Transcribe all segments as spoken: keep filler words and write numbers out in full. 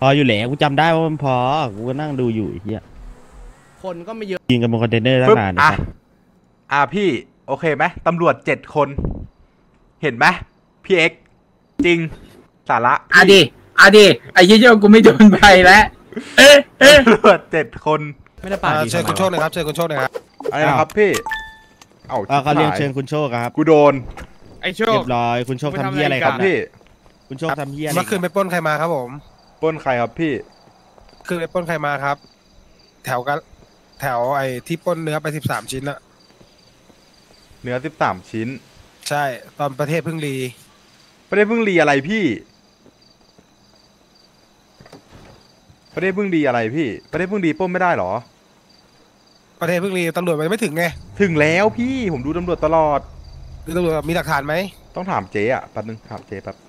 ออยู่แล้วกูจำได้ว่ามันพอกูก็นั่งดูอยู่ไอ้เฮียคนก็ไม่เยอะยิงกันบนคอนเทนเนอร์ตั้งนานนะอ่ะพี่โอเคไหมตำรวจเจ็ดคนเห็นไหมพี่เอ็กจริงสาระอ่ะดิอ่ะดิไอ้เยี่ยกูไม่โดนไปแล้วเอ๊ะเอ๊ะตำรวจเจ็ดคนไม่ได้ป่าเชิญคุณโชคเลยครับเชิญคุณโชคเลยครับอะไรนะครับพี่เอ้าเขาเรียกเชิญคุณโชคครับกูโดนไอ้โชคเรียบร้อยคุณโชคทำเฮียอะไรครับพี่คุณโชคทำเฮียเมื่อคืนไปปล้นใครมาครับผมปล้นใครครับพี่คือไปปล้นใครมาครับแถวกันแถวไอ้ที่ปล้นเนื้อไปสิบสามชิ้นอะเนื้อสิบสามชิ้นใช่ตอนประเทศพึ่งรีประเทศพึ่งรีอะไรพี่ประเทศพึ่งรีอะไรพี่ประเทศพึ่งรีปล้นไม่ได้หรอประเทศพึ่งรีตำรวจมันไม่ถึงไงถึงแล้วพี่ผมดูตำรวจตลอดคือตำรวจมีหลักฐานไหมต้องถามเจ๊อะแป๊บนึงถามเจ๊แป๊บ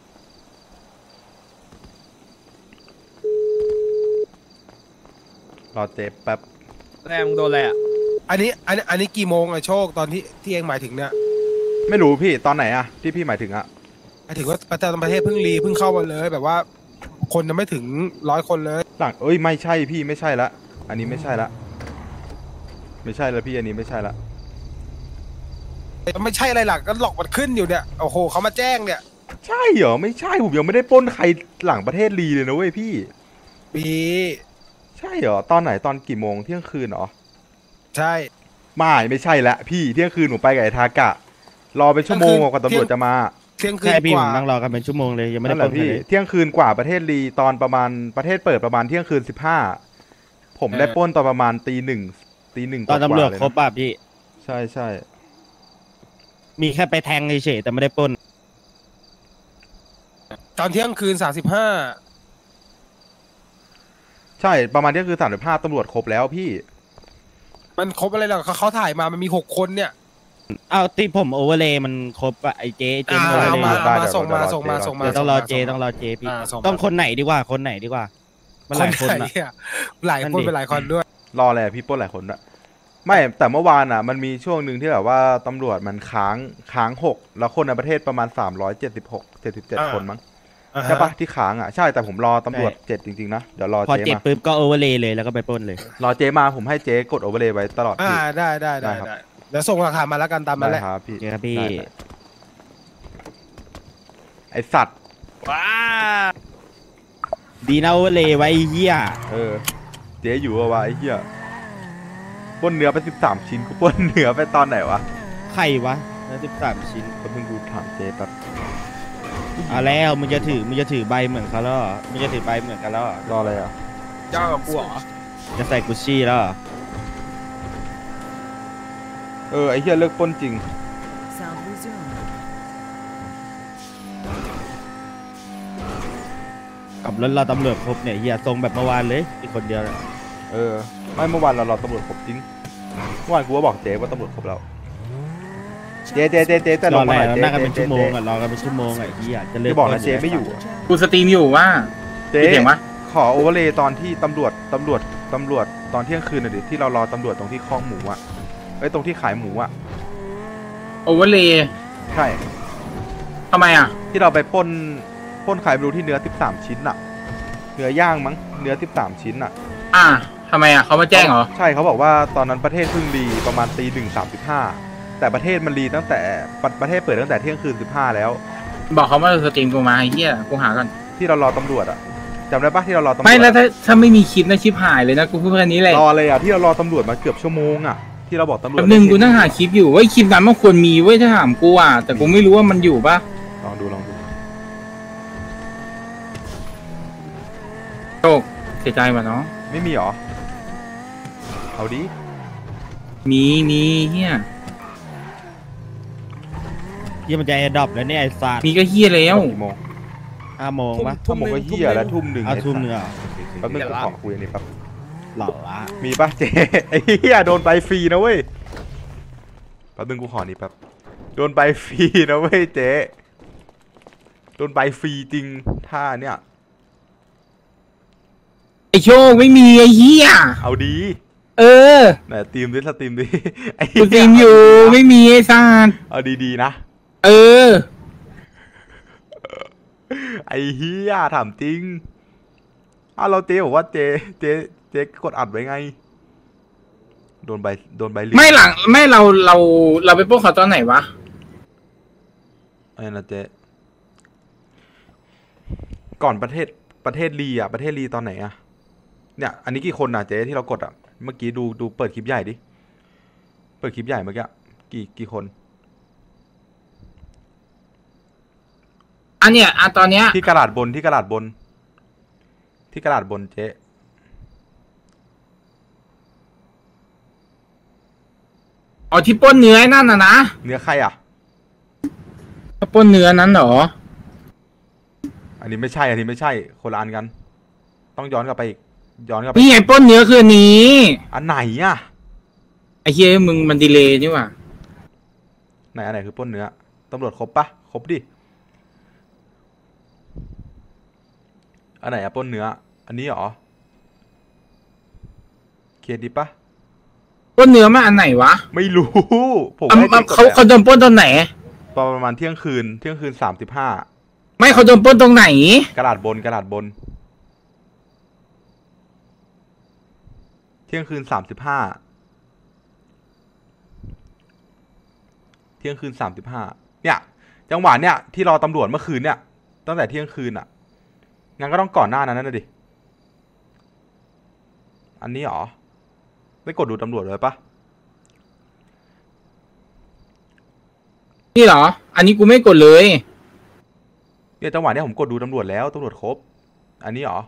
รอเจ๊แป๊บแรงโดนอะไรอ่ะอันนี้อันนี้อันนี้กี่โมงอะโชคตอนที่ที่เองหมายถึงเนี่ยไม่รู้พี่ตอนไหนอะที่พี่หมายถึงอะหมายถึงว่าประเทศประเทศพึ่งรีเพิ่งเข้ามาเลยแบบว่าคนยังไม่ถึงร้อยคนเลยหลังเอ้ยไม่ใช่พี่ไม่ใช่ละอันนี้ไม่ใช่ละไม่ใช่แล้วพี่อันนี้ไม่ใช่ละไม่ใช่อะไรหลักก็หลอกมันขึ้นอยู่เนี่ยโอ้โหเขามาแจ้งเนี่ยใช่เหรอไม่ใช่ผมยังไม่ได้ปล้นใครหลังประเทศลีเลยนะเว้ยพี่ปีใช่เหรอตอนไหนตอนกี่โมงเที่ยงคืนเหรอใช่ไม่ไม่ใช่ละพี่เที่ยงคืนหนูไปกับไอ้ทากะรอเป็นชั่วโมงกว่าตำรวจจะมาเที่ยงคืนกว่านั่งรอกันเป็นชั่วโมงเลยยังไม่ได้ปล้นพี่เที่ยงคืนกว่าประเทศลีตอนประมาณประเทศเปิดประมาณเที่ยงคืนสิบห้าผมได้ปล้นตอนประมาณตีหนึ่งตีหนึ่งตอนตำรวจครบป่ะพี่ใช่ใช่มีแค่ไปแทงเฉยแต่ไม่ได้ปล้นตอนเที่ยงคืนสามสิบห้าใช่ประมาณเที่ยงคืนสามสิบห้าตำรวจครบแล้วพี่มันครบอะไรหรอเขาเขาถ่ายมามันมีหกคนเนี่ยเอาที่ผมโอเวอร์เลยมันครบอะไอเจเจโอเวอร์เลยมาส่งมาส่งมาส่งมาต้องรอเจต้องรอเจพี่ต้องคนไหนดีกว่าคนไหนดีกว่ามันหลายคนอะหลายคนเป็นหลายคนด้วยรอแหละพี่ปล้นหลายคนอะไม่แต่เมื่อวานอ่ะมันมีช่วงหนึ่งที่แบบว่าตำรวจมันค้างค้างหกแล้วคนในประเทศประมาณสามร้อยเจ็ดสิบหกเจ็ดสิบเจ็ดคนมั้งใช่ปะที่ค้างอ่ะใช่แต่ผมรอตำรวจเจ็ดจริงๆนะเดี๋ยวรอเจมาพอเจ็ดปุ๊บก็โอเวอร์เลยเลยแล้วก็ไปปล้นเลยรอเจมาผมให้เจกดโอเวอร์เลยไว้ตลอดอ่าได้ได้ได้ได้เดี๋ยวส่งหลักฐานมาแล้วกันตามนั้นแหละครับพี่ครับพี่ไอสัตว์ว้าดีนะโอเวอร์เลยไว้เหี้ยเออเจอยู่ว่าไอ้เหี้ยปล้นเนื้อไปสิบสามชิ้นกูปล้นเนื้อไปตอนไหนวะใครวะเนื้อสิบสามชิ้นก็เพิ่งกูถามเจแป๊บเอาแล้วมึงจะถือมึงจะถือใบเหมือนเขาแล้วมึงจะถือใบเหมือนกันแล้วรออะไรอ่ะเจ้ากับกูเหรอจะใส่กุชชี่แล้วเออไอ้เหี้ยเลิกปล้นจริงกับรถเราตำรวจครบเนี่ยเฮียทรงแบบเมื่อวานเลยอีกคนเดียวเออไม่เมื่อวานเราเราตำรวจครบจริงเมื่อวานกูก็บอกเจ๊ว่าตำรวจครบแล้วเจ๊เจ๊เจ๊เจ๊แต่รออะไรเรานั่งกันเป็นชั่วโมงอ่ะรอกันเป็นชั่วโมงไอ้เฮียจะเลิกบอกนะเจ๊ไม่อยู่กูสตรีมอยู่ว่าเจ๊ขอโอเวอร์เลยตอนที่ตำรวจตำรวจตำรวจตอนเที่ยงคืนน่ะดิที่เรารอตำรวจตรงที่คลองหมูอ่ะไอ้ตรงที่ขายหมูอ่ะโอเวอร์เลยใช่ทำไมอ่ะที่เราไปปล้นปล้นขายไม่รู้ที่เนื้อสิบสามชิ้นอ่ะเนื้อย่างมั้งเนื้อสิบสามชิ้นอ่ะอ่าทำไมอ่ะเขามาแจ้งเหรอใช่เขาบอกว่าตอนนั้นประเทศเพิ่งรีประมาณตีหนึ่งสามสิบห้าแต่ประเทศมันรีตั้งแต่ประเทศเปิดตั้งแต่เที่ยงคืนสิบห้าแล้วบอกเขาว่าสตรีมกูมาไอ้เหี้ยกูหากันที่เรารอตำรวจอ่ะจำได้ปะที่เรารอตำรวจไม่แล้วถ้าถ้าไม่มีคลิปนะชิปหายเลยนะกูพูดแค่นี้เลยรอเลยอ่ะที่เรารอตำรวจมาเกือบชั่วโมงอ่ะที่เราบอกตำรวจหนึ่งกูนั่งหาคลิปอยู่ว่าคลิปนั้นมันควรมีไว้ถ้าถามกูอ่ะแต่กูไม่รู้ว่ามันอยู่ปะลองดูลองดูโชคเสียใจป่ะเนาะไม่มีหรอเอาดิมีมีเฮียเฮียมันจะแอร์ดรอปแล้วเนี่ยไอ้สัตว์มีก็เฮียแล้วกี่โมงห้าโมงปะทุ่มโมงก็เฮียแล้วทุ่มหนึ่งเอาทุ่มหนึ่งอ่ะแป๊บนึงกูขอคุยอันนี้แป๊บหล่อละมีปะเจ๊ไอ้เฮียโดนใบฟรีนะเว้ยแป๊บนึงกูขอนี่แป๊บโดนใบฟรีนะเว้ยเจ๊โดนใบฟรีจริงท่าเนี่ยไอโชคไม่มีไอเฮียเอาดีเออไหนตีมดิสตีมดิกูตีมอยู่ไม่มีไอซานเอาดีๆนะเออไอเฮียถามจริงอ้าวเราเจ๊บอกว่าเจ๊เจ๊เจ๊กดอัดไว้ไงโดนใบโดนใบเหลืองไม่หลังไม่เราเราเราไปปล้นเขาตอนไหนวะไอ้นะเจ๊ก่อนประเทศประเทศลีอ่ะประเทศลีตอนไหนอ่ะเนี่ยอันนี้กี่คนอ่ะเจ๊ที่เรากดอ่ะเมื่อกี้ดูดูเปิดคลิปใหญ่ดิเปิดคลิปใหญ่เมื่อกี้กี่กี่คนอันเนี้ยอ่ะตอนเนี้ยที่กระดาษบนที่กระดาษบน ที่กระดาษบนเจ๊อ๋อที่ปล้นเนื้อนั่นน่ะนะเนื้อใครอ่ะปล้นเนื้อนั้นเหรออันนี้ไม่ใช่อันนี้ไม่ใช่คนละอันกัน ต้องย้อนกลับไปอีกย้อนกลับไปนี่ไงปล้นเนื้อคืออันนี้อันไหนอ่ะไอ้เหี้ยมึงมันดีเลย์นี่หว่าไหนอันไหนคือปล้นเนื้อตำรวจครบปะครบดิอันไหนอะปล้นเนื้ออันนี้เหรอเคดีปะปล้นเนื้อมาอันไหนวะไม่รู้ผมอ่ะไม่ได้เขากดเขาโดนปล้นตอนไหนประมาณเที่ยงคืนเที่ยงคืนสามสิบห้าไม่เขาโดนปล้นตรงไหนกระดาษบนกระดาษบน เที่ยงคืนสามสิบห้าเที่ยงคืนสามสิบห้าเนี่ยจังหวะเนี่ยที่รอตำรวจเมื่อคืนเนี่ยตั้งแต่เที่ยงคืนอ่ะงั้นก็ต้องก่อนหน้านั้นนะดิอันนี้เหรอได้กดดูตำรวจเลยปะนี่เหรอ อันนี้กูไม่กดเลยเนี่ยจังหวะเนี้ยผมกดดูตำรวจแล้วตำรวจครบอันนี้เหรอ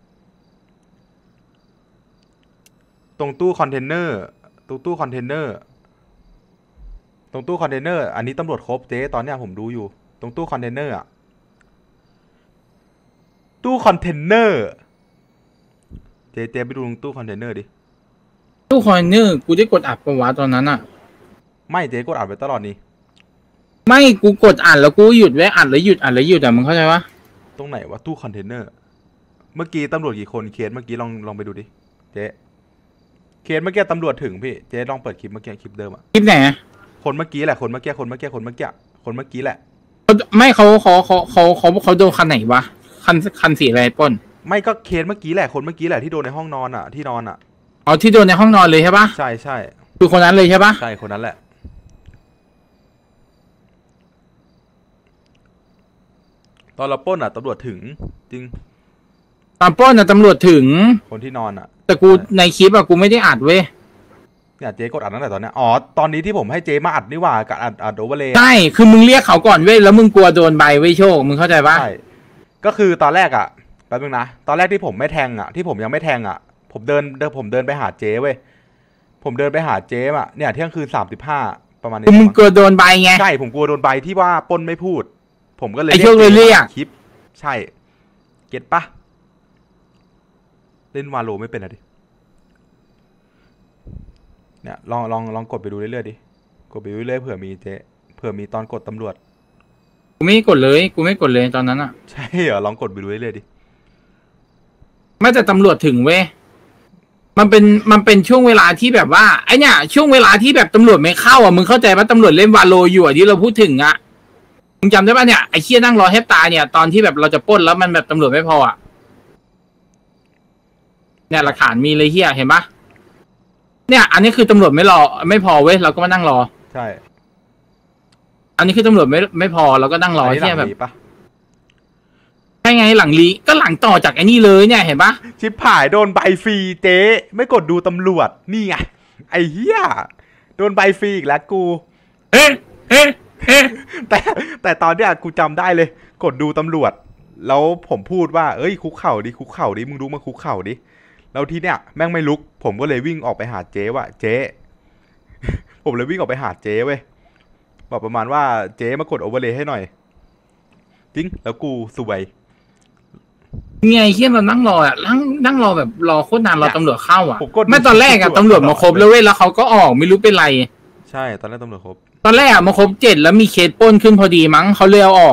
ตรงตู้คอนเทนเนอร์ตรงตู้คอนเทนเนอร์ตรงตู้คอนเทนเนอร์อันนี้ตำรวจครบเจ๊ตอนเนี้ยผมดูอยู่ตรงตู้คอนเทนเนอร์อะตู้คอนเทนเนอร์เจ๊เจ๊ไปดูตรงตู้คอนเทนเนอร์ดิตู้คอนเนอร์กูได้กดอัดปะวะตอนนั้นอะไม่เจ๊กดอ่านไว้ตลอดนี่ไม่กูกดอ่านแล้วกูหยุดไว้อัดแล้วหยุดอัดแล้วหยุดแต่มึงเข้าใจปะตรงไหนวะตู้คอนเทนเนอร์เมื่อกี้ตำรวจกี่คนเคสเมื่อกี้ลองลองไปดูดิเจ๊เคสเมื่อกี้ตำรวจถึงพี่เจ๊ลองเปิดคลิปเมื่อกี้คลิปเดิมอะคลิปไหนคนเมื่อกี้แหละคนเมื่อกี้คนเมื่อกี้คนเมื่อกี้คนเมื่อกี้แหละเขาไม่เขาเขาเขาเขาเขาเขาโดนคันไหนวะคันคันสีอะไรปล้นไม่ก็เคสเมื่อกี้แหละคนเมื่อกี้แหละที่โดนในห้องนอนอ่ะที่นอนอ่ะอ๋อที่โดนในห้องนอนเลยใช่ปะใช่ใช่คือคนนั้นเลยใช่ปะใช่คนนั้นแหละ ตอนเราปล้นอ่ะตำรวจถึงจริงตอนปล้นนะตำรวจถึงคนที่นอนอ่ะแต่กูในคลิปอะกูไม่ได้อัดเว้ยเนี่ยเจ๊กดอัดตั้งแต่ตอนเนี้ยอ๋อตอนนี้ที่ผมให้เจ๊มาอัดนี่หว่ากับอัดอัดโอเวอร์เลยใช่คือมึงเรียกเขาก่อนเว้ยแล้วมึงกลัวโดนใบเว้ยโชคมึงเข้าใจปะใช่ก็คือตอนแรกอ่ะแป๊บนึงนะตอนแรกที่ผมไม่แทงอ่ะที่ผมยังไม่แทงอ่ะผมเดินเดินผมเดินไปหาเจ๊เว้ยผมเดินไปหาเจ๊อ่ะเนี่ยเที่ยงคืนสามสิบห้าประมาณนี้คือมึงกลัวโดนใบไงใช่ผมกลัวโดนใบที่ว่าปล้นไม่พูด ผมก็เลยไอ้โชคเลยเรียกคลิปใช่เก็ตปะเล่นวาโลไม่เป็นอะดิเนี่ยลองลองลองกดไปดูเรื่อยๆดิกดไปเรื่อยๆเผื่อมีเจ๊เผื่อมีตอนกดตำรวจกูไม่กดเลยกูไม่กดเลยตอนนั้นอะใช่เหรอลองกดไปดูเรื่อยๆดิไม่แต่ตำรวจถึงเว้ยมันเป็นมันเป็นช่วงเวลาที่แบบว่าไอเนี่ยช่วงเวลาที่แบบตำรวจไม่เข้าอ่ะมึงเข้าใจปะตำรวจเล่นวาโลอยู่อ่ะที่เราพูดถึงอ่ะมึงจำได้ปะเนี่ยไอเคียนั่งรอแทบตายเนี่ยตอนที่แบบเราจะปล้นแล้วมันแบบตำรวจไม่พออ่ะเนี่ยหลักฐานมีเลยเฮียเห็นปะเนี่ยอันนี้คือตำรวจไม่รอไม่พอเว้ยเราก็มานั่งรอใช่อันนี้คือตำรวจไม่ไม่พอเราก็นั่งรออันนี้หเฮีลัยงแบบนี้ปะใช่ไงหลังลีก็หลังต่อจากไอ้นี่เลยเนี่ยเห็นปะชิปผายโดนใบฟรีเจ๊ไม่กดดูตำรวจนี่ไงไอ้เหี้ยโดนใบฟรีอีกแล้วกูเอ๊ะเอ๊ะเอ๊ะแต่แต่ตอนเนี้ยกูจำได้เลย กดดูตำรวจ แล้วผมพูดว่าเอ้ยคุกเข่าดิคุกเข่าดิมึงรู้มาคุกเข่าดิแล้วทีเนี้ยแม่งไม่ลุก ผมก็เลยวิ่งออกไปหาเจ๊ว่าเจ๊ ผมเลยวิ่งออกไปหาเจ๊เว้ยบอกประมาณว่าเจ๊มากดโอเวอร์เลยให้หน่อยจริงแล้วกูสวยไงเฮียเรานั่งรออ่ะนั่งนั่งรอแบบรอโคตรนานรอตำรวจเข้าอ่ะผมก็ดูไม่ตอนแรกอ่ะตำรวจมาครบแล้วเว้ยแล้วเขาก็ออกไม่รู้เป็นไรใช่ตอนแรกตำรวจครบตอนแรกอะมาครบเจ็ดแล้วมีเคสปล้นขึ้นพอดีมั้งเขาเลยเอาออก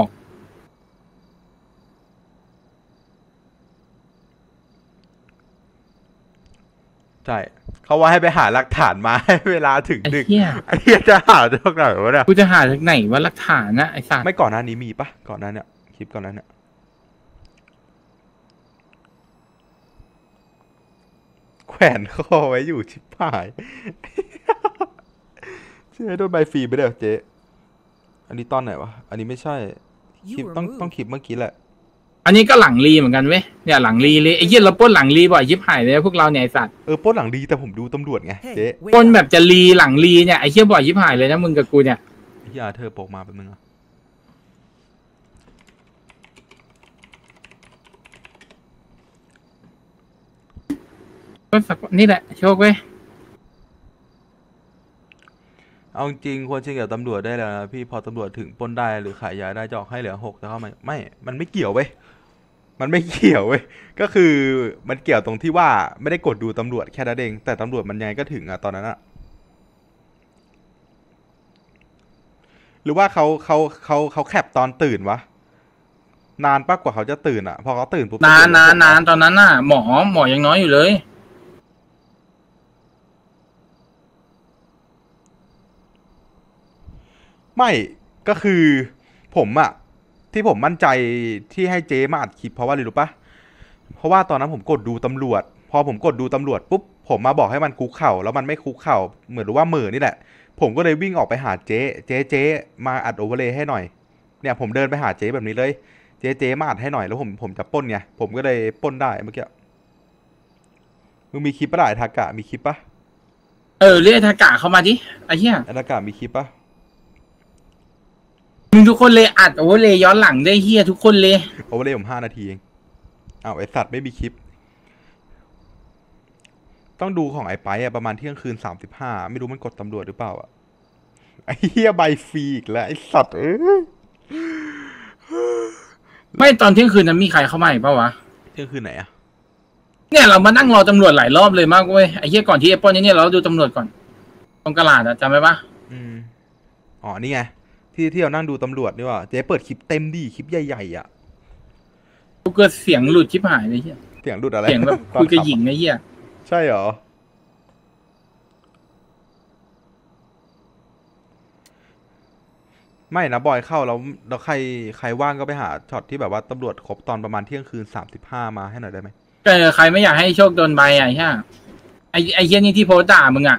ใช่เขาว่าให้ไปหาหลักฐานมา ให้เวลาถึงไอ้ดึกเหี้ยไอ้เหี้ยจะหาจากไหนวะเนี่ยกูจะหาจากไหนว่าหลักฐานนะไอ้สัสไม่ก่อนหน้านี้มีปะก่อนหน้าเนี่ยคลิปก่อนหน้าเนี่ยวนคอไว้อยู่ชิบหายเจ๊โดนใบฟรีไปเด้อเจ๊อันนี้ตอนไหนวะอันนี้ไม่ใช่คลิปต้องต้องคลิปเมื่อกี้แหละอันนี้ก็หลังรีเหมือนกันเว้ยเนี่ยหลังรีเลยไอ้เหี้ยเราปล้นหลังรีบ่อยชิบหายเลยพวกเราเนี่ยไอ้สัตว์เออปล้นหลังดีแต่ผมดูตำรวจไงเจ๊ปล้นแบบจะรีหลังรีเนี่ยไอ้เหี้ยบ่อยชิบหายเลยนะมึงกับกูเนี่ยพี่อาเธอร์โปกมาแป๊บนึงอ่ะก็สักนี่แหละโชคเว้ยเอาจริงควรเชื่อกับตำรวจได้แล้วนะพี่พอตำรวจถึงปล้นได้หรือขายยาได้จะออกให้เหลือหกจะเข้ามาไม่มันไม่เกี่ยวเว้ยมันไม่เกี่ยวเว้ยก็คือมันเกี่ยวตรงที่ว่าไม่ได้กดดูตำรวจแค่นั้นเองแต่ตำรวจมันยังไงก็ถึงอะตอนนั้นอะหรือว่าเขาเขาเขาเขาแคปตอนตื่นวะนานปะกว่าเขาจะตื่นอะพอเขาตื่นปุ๊บนานนานนานตอนนั้นน่ะหมอหมอยังน้อยอยู่เลยไม่ก็คือผมอะที่ผมมั่นใจที่ให้เจ๊มาอัดคลิปเพราะว่าอะไรรู้ปะเพราะว่าตอนนั้นผมกดดูตำรวจพอผมกดดูตำรวจปุ๊บผมมาบอกให้มันคุกเข่าแล้วมันไม่คุกเข่าเหมือนว่าเหม่อนี่แหละผมก็เลยวิ่งออกไปหาเจ๊เจ๊เจ๊มาอัดโอเวอร์เลย์ให้หน่อยเนี่ยผมเดินไปหาเจ๊แบบนี้เลยเจ๊เจ๊มาอัดให้หน่อยแล้วผมผมจะปล้นไงผมก็เลยปล้นได้เมื่อกี้มึงมีคลิปปะล่ะไอ้ทากะมีคลิปปะเออเรียกทากะเข้ามาดิไอ้เหี้ยไอ้ทากะมีคลิปปะมึงทุกคนเลยอัดโอ้เลยย้อนหลังได้เหี้ยทุกคนเลยโอเวอร์เลย์ผมห้านาทีเองอ้าวไอสัตว์ไม่มีคลิปต้องดูของไอ้ไปอะประมาณเที่ยงคืนสามสิบห้าไม่รู้มันกดตำรวจหรือเปล่าอะไอ้เหี้ยใบฟรีอีกแล้วไอ้สัตว์เอ้ยไม่ตอนเที่ยงคืนนั้นมีใครเข้ามาอีกเปล่าวะเที่ยงคืนไหนอะเนี่ยเรามานั่งรอตำรวจหลายรอบเลยมากเว้ยไอ้เหี้ยก่อนที่ไอ้ปล้นเนี่ยเราดูตำรวจก่อนตรงกระดาษอะจำไหมปะอืมอ๋อนี่ไงที่ที่เรานั่งดูตำรวจนี่ว่าเจ๊เปิดคลิปเต็มดิคลิปใหญ่ๆอะกูเกิดเสียงหลุดชิบหายเลยเหี้ยเสียงหลุดอะไรเสียงแบบคุยกับหญิงไอ้เหี้ยใช่เหรอไม่นะบอยเข้าแล้วแล้วใครใครว่างก็ไปหาช็อตที่แบบว่าตำรวจครบตอนประมาณเที่ยงคืนสามสิบห้ามาให้หน่อยได้ไหมเออใครไม่อยากให้โชคโดนใบอ่ะไอ้เหี้ยไอ้ไอ้เหี้ยนี่ที่โพสต์ด่ามึงอ่ะ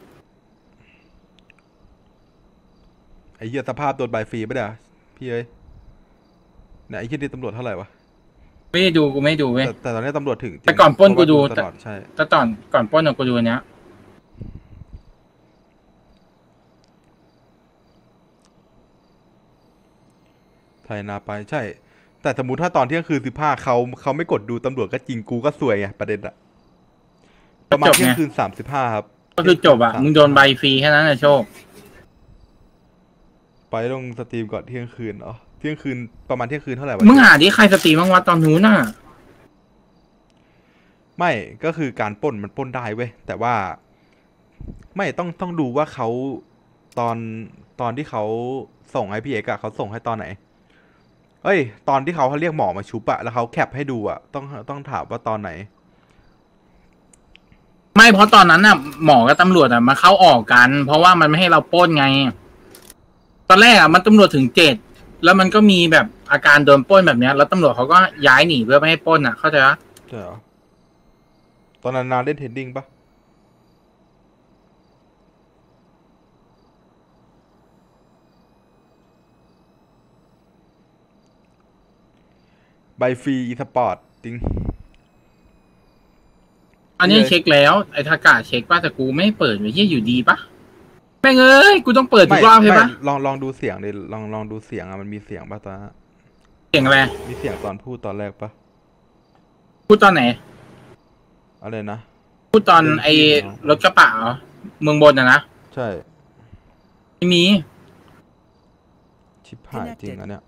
ไอ้เหี้ยสภาพโดนใบฟรีไปเด้อพี่เอ้ยเนี่ยไอ้เหี้ยนี่ตำรวจเท่าไหร่วะไม่ได้ดูกูไม่ดูเว้ยแต่แต่ตอนนี้ตำรวจถึงจริงแต่ก่อนปล้นกูดูเพราะว่าตลอดใช่แต่ตอนก่อนปล้นอะกูดูอันเนี้ยไทยนาไปใช่ แต่สมมติถ้าตอนเที่ยงคืนสิบห้าเขาเขาไม่กดดูตำรวจก็จริงกูก็สวยไงประเด็นอะประมาณเที่ยงคืนสามสิบห้าครับก็คือจบอ่ะมึงโดนใบฟรีแค่นั้นนะโชคไปลงสตรีมก่อนเที่ยงคืนเหรอเที่ยงคืนประมาณเที่ยงคืนเท่าไหร่วะมึงหาดิใครสตรีมบ้างวะตอนนู้นน่ะไม่ก็คือการปล้นมันปล้นได้เว้ยแต่ว่า ไม่ต้องต้องดูว่าเขาตอนตอนที่เขาส่งให้พี่เอกอะเขาส่งให้ตอนไหนเอ้ย ตอนที่เขาเขาเรียกหมอมาชุบอะแล้วเขาแคปให้ดูอะต้องต้องถามว่าตอนไหนไม่เพราะตอนนั้นน่ะหมอกับตำรวจอ่ะมาเข้าออกกัน เพราะว่ามันไม่ให้เราปล้นไง ตอนแรกอ่ะมันตำรวจถึงเจ็ดแล้วมันก็มีแบบอาการโดนปล้นแบบเนี้ยแล้วตำรวจเขาก็ย้ายหนีเพื่อไม่ให้ปล้นอ่ะเข้าใจปะใช่เหรอตอนนั้นนานเล่นเทนดิ้งปะใบฟรีอีสปอร์ตจริงอันนี้เช็คแล้วไอ้ทากาเช็คป่ะแต่กูไม่เปิดไว้ที่อยู่ดีปะแม่งเอ้ยกูต้องเปิดทุกรอบใช่ปะลองลองดูเสียงดิลองลองดูเสียงอะมันมีเสียงปะตอนนั้นเสียงอะไรมีเสียงตอนพูดตอนแรกปะพูดตอนไหนอะไรนะพูดตอนไอ้รถกระบะเหรอเมืองบนอ่ะนะใช่ไม่มีชิบหายจริงอันเนี้ย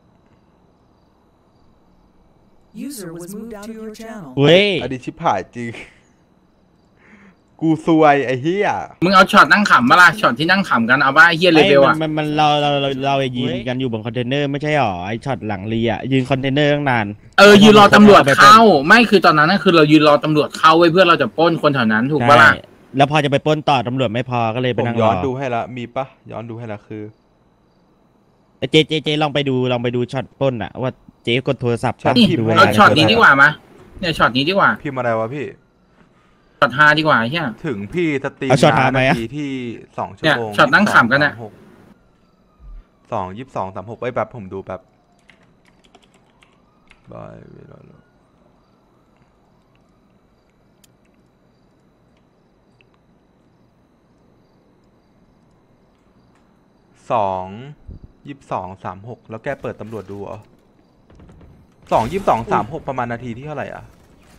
User was moved out of your channel. เว้ยอันนี้ชิบหายจริง กูซวยไอ้เหี้ยมึงเอาช็อตนั่งขำมาล่ะช็อตที่นั่งขำกันเอาว่าไอ้เฮียเลเวลอ่ะมันมันเราเราเราเรายืนกันอยู่บนคอนเทนเนอร์ไม่ใช่หรอไอช็อตหลังเรียยืนคอนเทนเนอร์ตั้งนานเออยืนรอตำรวจเข้าไม่คือตอนนั้นน่ะคือเรายืนรอตำรวจเข้าไว้เพื่อเราจะปล้นคนแถวนั้นถูกปะล่ะใช่แล้วพอจะไปปล้นต่อตำรวจไม่พอก็เลยไปผมนั่งรย้ออนดูให้ละมีปะย้อนดูให้ละคือเจเจเจลองไปดูลองไปดูช็อตปล้นอะว่าเจกดโทรศัพท์ช็อตปะที่ดูเอาให้ช็อตนี้ดีกว่ามาเนี่ยช็อตนี้ดีกว่าพิมพ์อะไรวะพี่ช็อตฮาดีกว่าเฮียถึงพี่สตรีมเอาช็อตหาไหมนาอะทีที่สองชั่วเนี่ยโมงช็อตนั่งขำกันน่ะสองยี่สิบสองสามหกไอ้ยแบบผมดูแบบบายเวลาสองยี่สิบสองสามหกแล้วแกเปิดตำรวจดูเหรอสองยี่สิบสองสามหกประมาณนาทีที่เท่าไหร่อ่ะ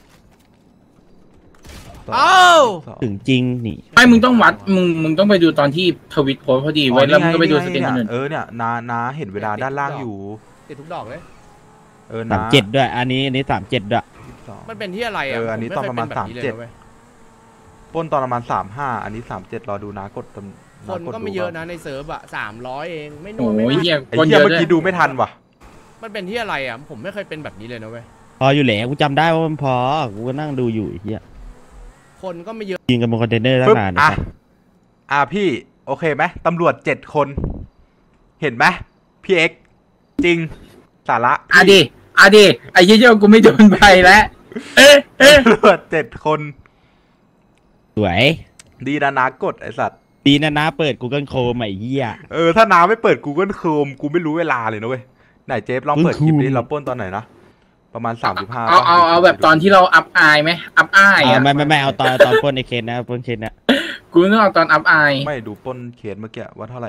เอ้าถึงจริงนี่ไม่มึงต้องวัดมึงมึงต้องไปดูตอนที่ทวิตโพสต์พอดีไว้ยแล้วมึงก็ไปดูสเตนคนอื่นเออเนี่ยนานาเห็นเวลาด้านล่างอยู่ติดทุกดอกเลยเออสานะมเจ็ดด้วย อันนี้อันนี้สามเจ็ดด้วยมันเป็นที่อะไรอ่ะเอออันนี้ผตอนประมาณไคยเป็นแบบนี้เลยสามเจ็ดนะว้ยปล้นตอนประมาณสามห้าอันนี้สามเจ็ดรอดูนะกดตำคนก็ไม่เยอะนะในเซิร์ฟอ่ะสามร้อยเองไม่นัโอ้วไม่ยมากเฮียไอ้คนเหี้เยยอะเมื่อด้วยกี้ดูไม่ทันว่ะมันเป็นที่อะไรอ่ะผมไม่เคยเป็นแบบนี้เลยนะเว้ยพออยู่แล้วกูจำได้ว่ามันพอ กูก็นั่งดูอยู่ไอ้เฮียคนก็ไม่เยอะยิงกันบนคอนเทนเนอร์ตั้ปึ๊บงนานอ่ะนะครับอ่ะพี่โอเคไหมตำรวจเจ็ดคน เห็นไหมพี่เอ็กซ์จริงสาระอ่ะดิอ่ะดิไอ้เหี้ยๆกูไม่โดนใบแล้วเอ๊ะเอ๊ะตำรวจเจ็ดคนสวยดีนะนากดไอสัตว์ดีนะนะเปิด Google Chrome ไอ้เหี้ยเออถ้านาไม่เปิด Google Chrome กูไม่รู้เวลาเลยนะเว้ยไหนเจฟลองเปิดคลิปดิเราปล้นตอนไหนนะประมาณสามสิบห้าเอาเอาเอาแบบตอนที่เราอัพอายไหมอัพอายอ่าอ่ะไม่ไม่ไม่เอาตอนตอนปล้นไอเคนนะปล้นเคนนะกูนึกเอาตอนอัพอายไม่ดูปล้นเคสเมื่อกี้ว่าเท่าไหร่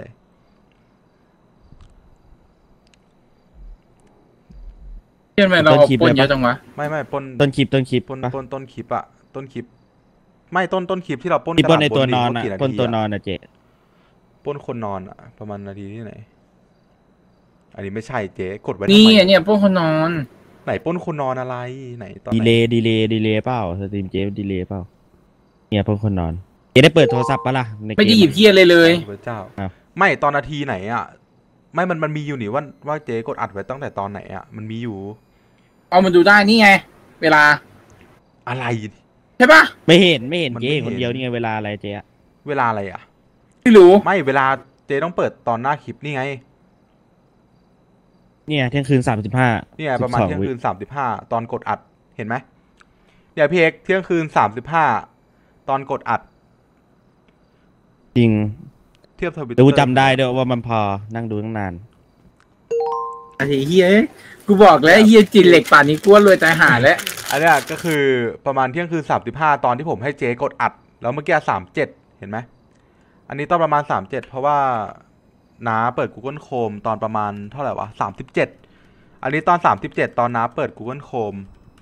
เช่นไหมเราเอาปล้นเยอะจังวะไม่ไม่ปล้นต้นคลิปต้นคลิปปล้นปะปล้นต้นคลิปอะต้นคลิป ไม่ต้นต้นคลิปที่เราปล้นที่ปล้นในกระดาษตัวนอนบอ่ะกี่าปล้นทีตัวนอนอ่ะเจ๊ปล้นคนนอนอะประมาณนาทีที่ไหน อันนี้ไม่ใช่เจ๊กดไว้ทำนี่ไมอ่ะเนี่ยปล้นคนนอนไหนปล้นคนนอนอะไรไหนตอนดีไหนเลย์ดีเลย์ดีเลย์เปล่าสตรีมเจ๊ดีเลย์เปล่าเนี่ยปล้นคนนอนเจ๊ได้เปิดโทรศัพท์ปะล่ะในเกไม่ได้หยิบอะเฮียเลยเลยพระเจ้าครับไม่ตอนนาทีไหนอะไม่มันมันมีอยู่นี่ว่าว่าเจ๊กดอัดไว้ตั้งแต่ตอนไหนอะมันมีอยู่เอามาดูได้นี่ไง เวลาอะไรใช่ปะไม่เห็นไม่เห็นมันเจ๊ไม่เห็นคนเดียวนี่ไงเวลาอะไรเจ๊อะเวลาอะไรอะไม่รู้ไม่เวลาเจ๊ต้องเปิดตอนหน้าคลิปนี่ไงเนี่ยเที่ยงคืนสามสิบห้าเนี่ยประมาณเที่ยงคืนสามสิบห้าตอนกดอัดเห็นไหมเนี่ยพี่เอกเที่ยงคืนสามสิบห้าตอนกดอัดจริงเทียบทวิตเตอแต่ร์กูจำได้ด้วยว่ามันพอนั่งดูตั้งนานไอ้เฮียกูบอกแล้วเฮียจินเหล็กป่านนี้กลัวรวยใจหายแล้วอันเนี้ยก็คือประมาณเที่ยงคืนสามสิบห้าตอนที่ผมให้เจ๊กดอัด แล้วเมื่อกี้สามเจ็ดเห็นไหมอันนี้ตอนประมาณสามเจ็ดเพราะว่าน้าเปิด Google Chrome ตอนประมาณเท่าไหร่วะสามสิบเจ็ดอันนี้ตอนสามสิบเจ็ดตอนน้าเปิด Google Chrome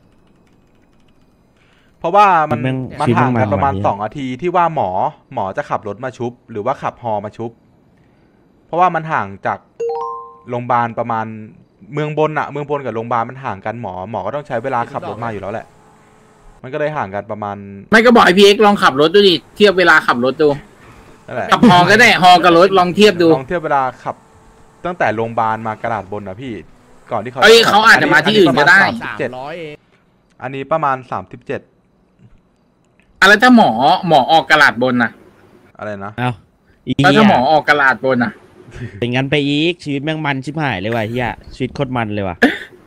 เพราะว่ามันแม่งมันชีวิตห่างแม่กันงประมาณมาสองนาทีที่ว่าหมอหมอจะขับรถมาชุบ หรือว่าขับฮอมาชุบ เพราะว่ามันห่างจากโรงพยาบาลประมาณเมืองบนอะเมืองบนกับโรงพยาบาลมันห่างกันหมอหมอก็ต้องใช้เวลาขับรถมาอยู่แล้วแหละ มันก็เลยห่างกันประมาณไม่ก็บอกไอพีเอ็กลองขับรถดูดิเทียบเวลาขับรถดูนั่นแหละกับฮอก็ได้ฮอกับรถลองเทียบดูลองเทียบเวลาขับ ตั้งแต่โรงพยาบาลมากระดาษบนนะพี่ก่อนที่เขาเอ้ยเขาอาจจะมาที่อื่นก็ได้อันนี้สามประมาณร้อยเองอันนี้ประมาณสามสิบเจ็ดอะแล้วถ้าหมอหมอออกกระดาษบนน่ะอะไรนะเอาอีแล้วเหี้ถ้าย หมอออกกระดาษบนน่ะเป็นงั้นไปอีกชีวิตแม่งมันชิบหายเลยว่ะเฮียชีวิตโคตรมันเลยว่ะ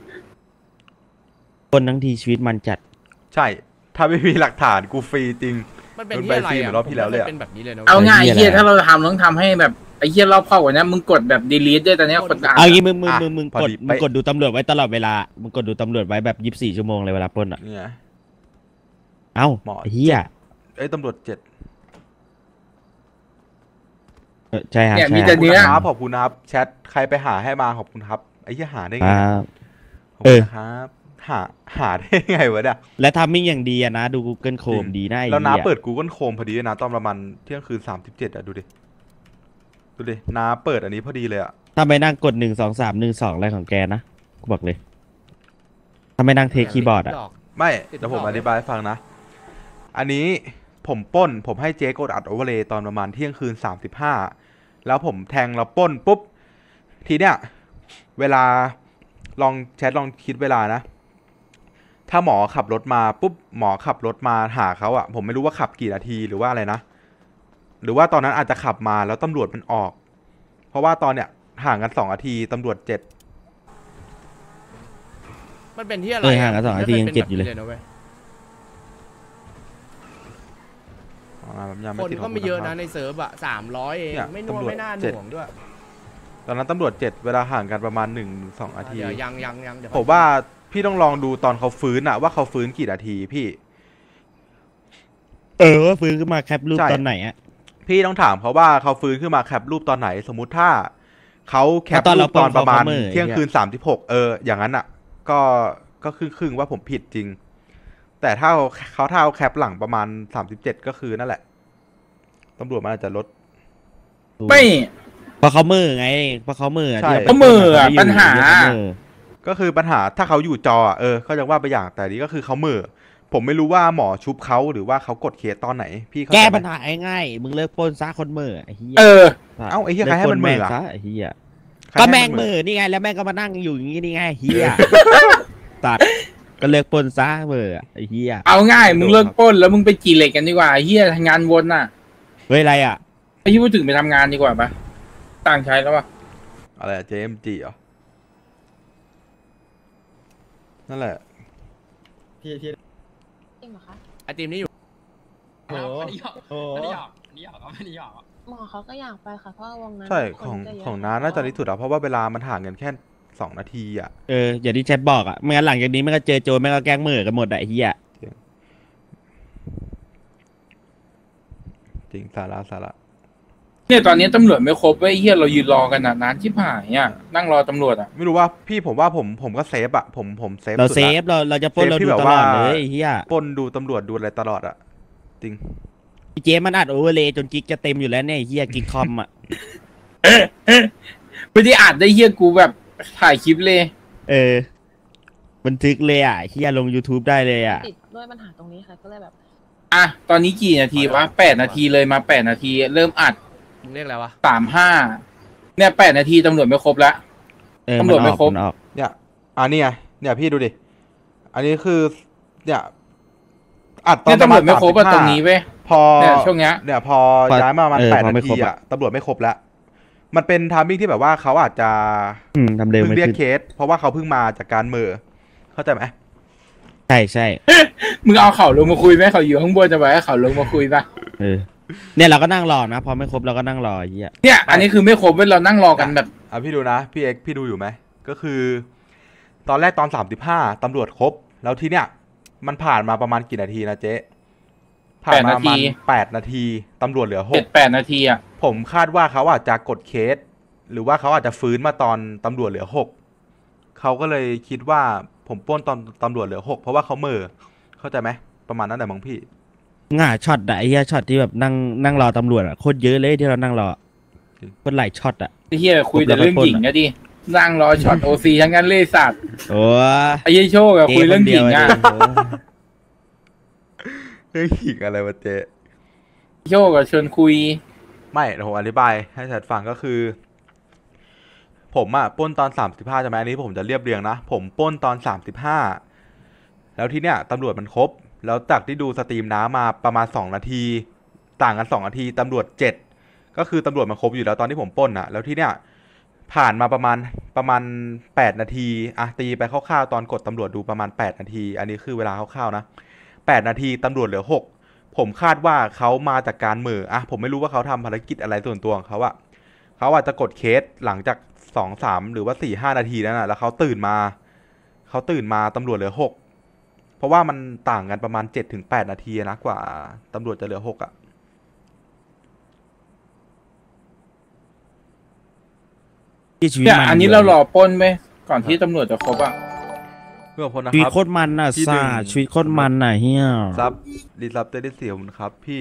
คนทั้งทีชีวิตมันจัดใช่ ถ้าไม่มีหลักฐานกูฟรีจริงมันเป็นที่อะไรโดนใบฟรีเหมือ่ะอนรอบที่แล้วเลยอะผมไม่คเป็นแบบนี้เลยนะเอาเว้ยง่ายเหี้ไอ้ยอะไรเฮียถ้าเราทำต้องทำให้แบบไอ้เฮียรอบเข้ากว่านี้มึงกดแบบ delete ด้วยตอนเนี้ยกดอ่านเอางี้มึงมึงอ่ะมึงมึงพอกดดีมึงไปกดดูตำรวจไว้ตลอดเวลามึงกดดูตำรวจไว้แบบยี่สิบสี่ชั่วโมงเลยเวลาปล้นอ่ะเนี่ยเอ้าหมอไอ้เฮียเอ้ยตำรวจเจ็ดเออใช่ฮะเนี่ยใช่มีฮะแต่ขอบคุณเนื้อนะครับขอบคุณนะครับแชทใครไปหาให้มาขอบคุณครับไอ้ที่หาได้ไงอ่าขอบคุณนะครับหาหาได้ไงวะเนี่ยและทำมิ่งอย่างดีอะนะดู Google Chrome ดีนะไอ้แล้วน้าเหี้ยเปิด Google Chrome พอดีด้วยนะตอนประมาณเที่ยงคืนสามสิบเจ็ดอะดูดิดูดิน้าเปิดอันนี้พอดีเลยอะถ้าไม่นั่งกดหนึ่งสองสามหนึ่งสองอะไรของแกนะกูบอกเลย ถ้าไม่นั่งเทคคีย์บอร์ดอะดอกไม่ติดเดี๋ยวผมต่อเลยอธิบายให้ฟังนะ อันนี้ผมปล้น ผมให้เจ๊กดอัดโอเวอร์เลย์ตอนประมาณเที่ยงคืนสามสิบห้าแล้วผมแทงเราปล้นปุ๊บ ทีเนี้ยเวลาลองแชทลองคิดเวลานะ ถ้าหมอขับรถมาปุ๊บหมอขับรถมาหาเขาอะผมไม่รู้ว่าขับกี่นาทีหรือว่าอะไรนะ หรือว่าตอนนั้นอาจจะขับมาแล้วตำรวจมันออก เพราะว่าตอนเนี้ยห่างกันสองนาทีตำรวจเจ็ดมันเป็นที่อะไรเออห่างกันสองนาทียังเจ็ดอยู่เลยนะเว้ยยังคไม่นติดขก็งไม่เยอะนะคุณในเซิร์ฟอะสามร้อยเองเนี่ยไม่น่วงตำรวจไม่น่าหเจ็ดน่วงด้วยตอนนั้นตำรวจเจ็ดเวลาห่างกันประมาณหนึ่งสองนาทีเดี๋ยวยังยังยังเดี๋ยวผมว่าพี่ต้องลองดูตอนเขาฟื้นอะว่าเขาฟื้นกี่นาทีพี่เออว่าฟื้นขึ้นมาแคปรูปใช่ตอนไหนอะพี่ต้องถามเขาว่าเขาฟื้นขึ้นมาแคปรูปตอนไหน สมมุติถ้าเขาแคปตอนรูเราปตอนประมาณเปิดเขาเขาเหม่อเที่ยงคืนสามสิบหกเอออย่างนั้นอะก็ก็ครึ่งครึ่งๆว่าผมผิดจริง แต่ถ้าเขาเขาถ้าเอาแคปหลังประมาณสามสิบเจ็ดก็คือนั่นแหละตำรวจมันอาจจะลดไม่เพราะเขามือไงเพราะเขามือใช่ที่รไปเขามืออะเขยู่ปัญหาเขมือก็คือปัญหาถ้าเขาอยู่จออะเออเขาจะว่าไปอย่างแต่นี้ก็คือเขาเหม่อผมไม่รู้ว่าหมอชุบเขาหรือว่าเขากดเคสตอนไหน พี่เข้าใจแก้ไหมปัญหาง่ายๆมึงเลิกปล้นซะคนมือไอ้เหี้ยเออเอ้าไอ้เหี้ยใครให้มันมืออะเลิกปล้แงซะไอ้เหี้ยใครก็ให้แม่งนมือนี่ไงแล้วแม่งก็มานั่งอยู่อย่างงี้นี่ไงเหี้ยตัดก็เลิกปล้นซะมือไอ้เหี้ยเอาง่ายมึงเลิกปล้นแล้วมึงไปจีเหล็กกันดีกว่าไอ้เฮียทำงานวนน่ะเฮ้ยอะไรอ่ะไอ้ที่พูดถึงไปทำงานดีกว่าปะต่างใช้แล้วปะอะไรเจมจีเหรอนั่นแหละพี่พี่จริงเหรอคะไอทีมนี้อยู่โอ้โหไม่ได้หยอกโอ้โหไม่ได้หยอกไม่ได้หยอกครับไม่ได้หยอกหมอเขาก็อยากไปค่ะเพราะว่าวงนั้นใช่คของจะเยะของน้าน่าจะดีสุดอะเพราะว่าเวลามันห่างกันแค่สองนาทีอะเอออย่างที่แชทบอกอ่ะไม่งั้นหลังจากนี้ไม่ก็เจอโจรไม่ก็แกล้งมือกันหมดอะไอ้เหี้ยจริงสาระสาระเนี่ยตอนนี้ตำรวจไม่ครบเว้ยไอ้เฮียเรายืนรอกันน่ะนานชิบหายอ่ะนั่งรอตำรวจอ่ะไม่รู้ว่าพี่ผมว่าผมผมก็เซฟอะผมผมเซฟเราสุดเซละฟเราเราจะปล้นเซฟเราที่ดูแบบตลอดว่าเลยไอ้เหี้ยปล้นดูตำรวจดูอะไรตลอดอะจริงพี่เจมันอัดโอเวอร์เลยจนกิกจะเต็มอยู่แล้วเนี่ยไอ้เหี้ยกิกคอมอ่ะไม่ได้อัดได้เฮียกูแบบถ่ายคลิปเลยเออบันทึกเลยอ่ะไอ้เหี้ยลง YouTube ได้เลยอ่ะติดด้วยปัญหาตรงนี้ค่ะก็เลยแบบอ่ะตอนนี้กี่นาทีวะแปดนาทีเลยมาแปดนาที เริ่มอัดมึงเรียกอะไรวะสามห้าเนี่ยแปดนาทีตำรวจไม่ครบแล้วเออตำรวจนไม่ออกครบนออกเนี่ยอันนี้ไงเนี่ยพี่ดูดิ อันนี้คือ เนี่ยอัดตอเนี่นยประตำรมาวจณไม่ครบอะสามสิบห้าตรงนี้เว้ยพอเนี่ยช่วงเนี้ยเนี่ยพอย้ายมาประมันแปดนาทีอะตำรวจไม่ครบแล้ว มันเป็นทามมิ่งที่แบบว่าเขาอาจจะอืมทำเร็วเพิ่งไม่เรียกขึ้นเคส เพราะว่าเขาเพิ่งมาจากการเหมือเข้าใจไหมใช่ใช่มึงเอาเขาลงมาคุยไหมเขาอยู่ข้างบนจะไปให้เขาลงมาคุยปะเออเนี่ยเราก็นั่งรอนะพอไม่ครบเราก็นั่งรอไอ้เหี้ยเนี่ยอันนี้คือไม่ครบเว้ยเรานั่งรอกันแบบอ่ะพี่ดูนะ พี่เอ็กซ์พี่ดูอยู่ไหมก็คือ ตอนแรกตอนสามสิบห้าตำรวจครบ แล้วทีเนี้ยมันผ่านมาประมาณกี่นาทีนะเจ๊ผ่านมาประมาณแปดนาทีตำรวจเหลือหเจ็กดแปดนาทีอ่ะผมคาดว่าเขาอาจจะกดเคส หรือว่าเขาอาจจะฟื้นมาตอนตำรวจเหลือหกเขาก็เลยคิดว่าผมปล้นตอนตำรวจเหลือหกเพราะว่าเขาเหม่อเข้าใจไหมประมาณนั้นแหละมั้งพี่ง่าช็อตอะไอ้เหี้ยช็อตที่แบบนั่งนั่งรอตำรวจอะโคตรเยอะเลยที่เรานั่งรอโคตรหลายช็อตอะไอ้เฮียคุยแต่เรื่องหญิงอะดินั่งรอช็อตโอซีทั้งนั้นเลยสัตว์โอ้ยไอ้เหี้ยโชคอะคุยเรื่องหญิงอะเฮ้ยหิกอะไรวะเจ๊โชคอะชวนคุยไม่เดี๋ยวผมอธิบายให้ชัดฟังก็คือ ผมอะปล้นตอนสามสิบห้าใช่ไหมอันนี้ผมจะเรียบเรียงนะผมปล้นตอนสามสิบห้าแล้วทีเนี้ยตำรวจมันครบ แล้วจากที่ดูสตรีมน้ามาประมาณสองนาที ต่างกันสองนาทีตำรวจเจ็ดก็คือตำรวจมันครบอยู่แล้วตอนที่ผมปล้นอะแล้วที่เนี้ยผ่านมาประมาณประมาณแปดนาทีอะตีไปคร่าวๆตอนกดตำรวจดูประมาณแปดนาที อันนี้คือเวลาคร่าวๆนะแปดนาทีตำรวจเหลือหกผมคาดว่าเขามาจากการเหม่ออะผมไม่รู้ว่าเขาทำภารกิจอะไรส่วนตัวของเขาอะเขาอาจจะกดเคสหลังจากสองสามหรือว่าสี่ห้านาทีนั้นนะแล้วเขาตื่นมาเขาตื่นมาตำรวจเหลือหกเพราะว่ามันต่างกันประมาณเจ็ดถึงแปดนาทีนะกว่าตำรวจจะเหลือหกอะที่ชีวิตเนี่ยมันอันนี้เรารอปล้นไหมก่อนที่ตำรวจจะครบอะเพื่อพลนะชีวิตครับโคตรมันน่ะที่หนึ่ซ่าง ชีวิตโคตรมันน่ะเฮียซับรีซับเตอร์ได้เสียผมครับพี่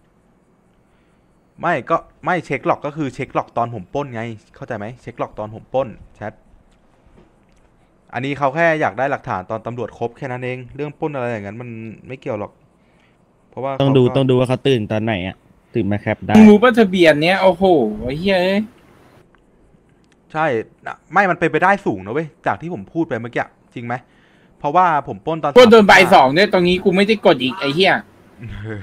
ไม่ก็ไม่เช็คหลอกก็คือเช็คหลอกตอนผมปล้นไง เข้าใจไหมเช็คหลอกตอนผมปล้นแชทอันนี้เขาแค่อยากได้หลักฐานตอนตำรวจครบแค่นั้นเองเรื่องปล้นอะไรอย่างนั้นมันไม่เกี่ยวหรอก เพราะว่าต้องดูเขาก็ต้องดูว่าเขาตื่นตอนไหนอ่ะตื่นมาแคปได้มึงรู้ป่ะทะเบียนเนี้ยโอ้โหไอ้เหี้ยเอ้ยใช่นะไม่มันเป็นไปได้สูงนะเว้ยจากที่ผมพูดไปเมื่อกี้จริงไหมเพราะว่าผมปล้นตอนปล้นโดนใบสามสิบห้าสองเนี่ยตรงนี้กูไม่ได้กดอีกไอ้เหี้ยเออ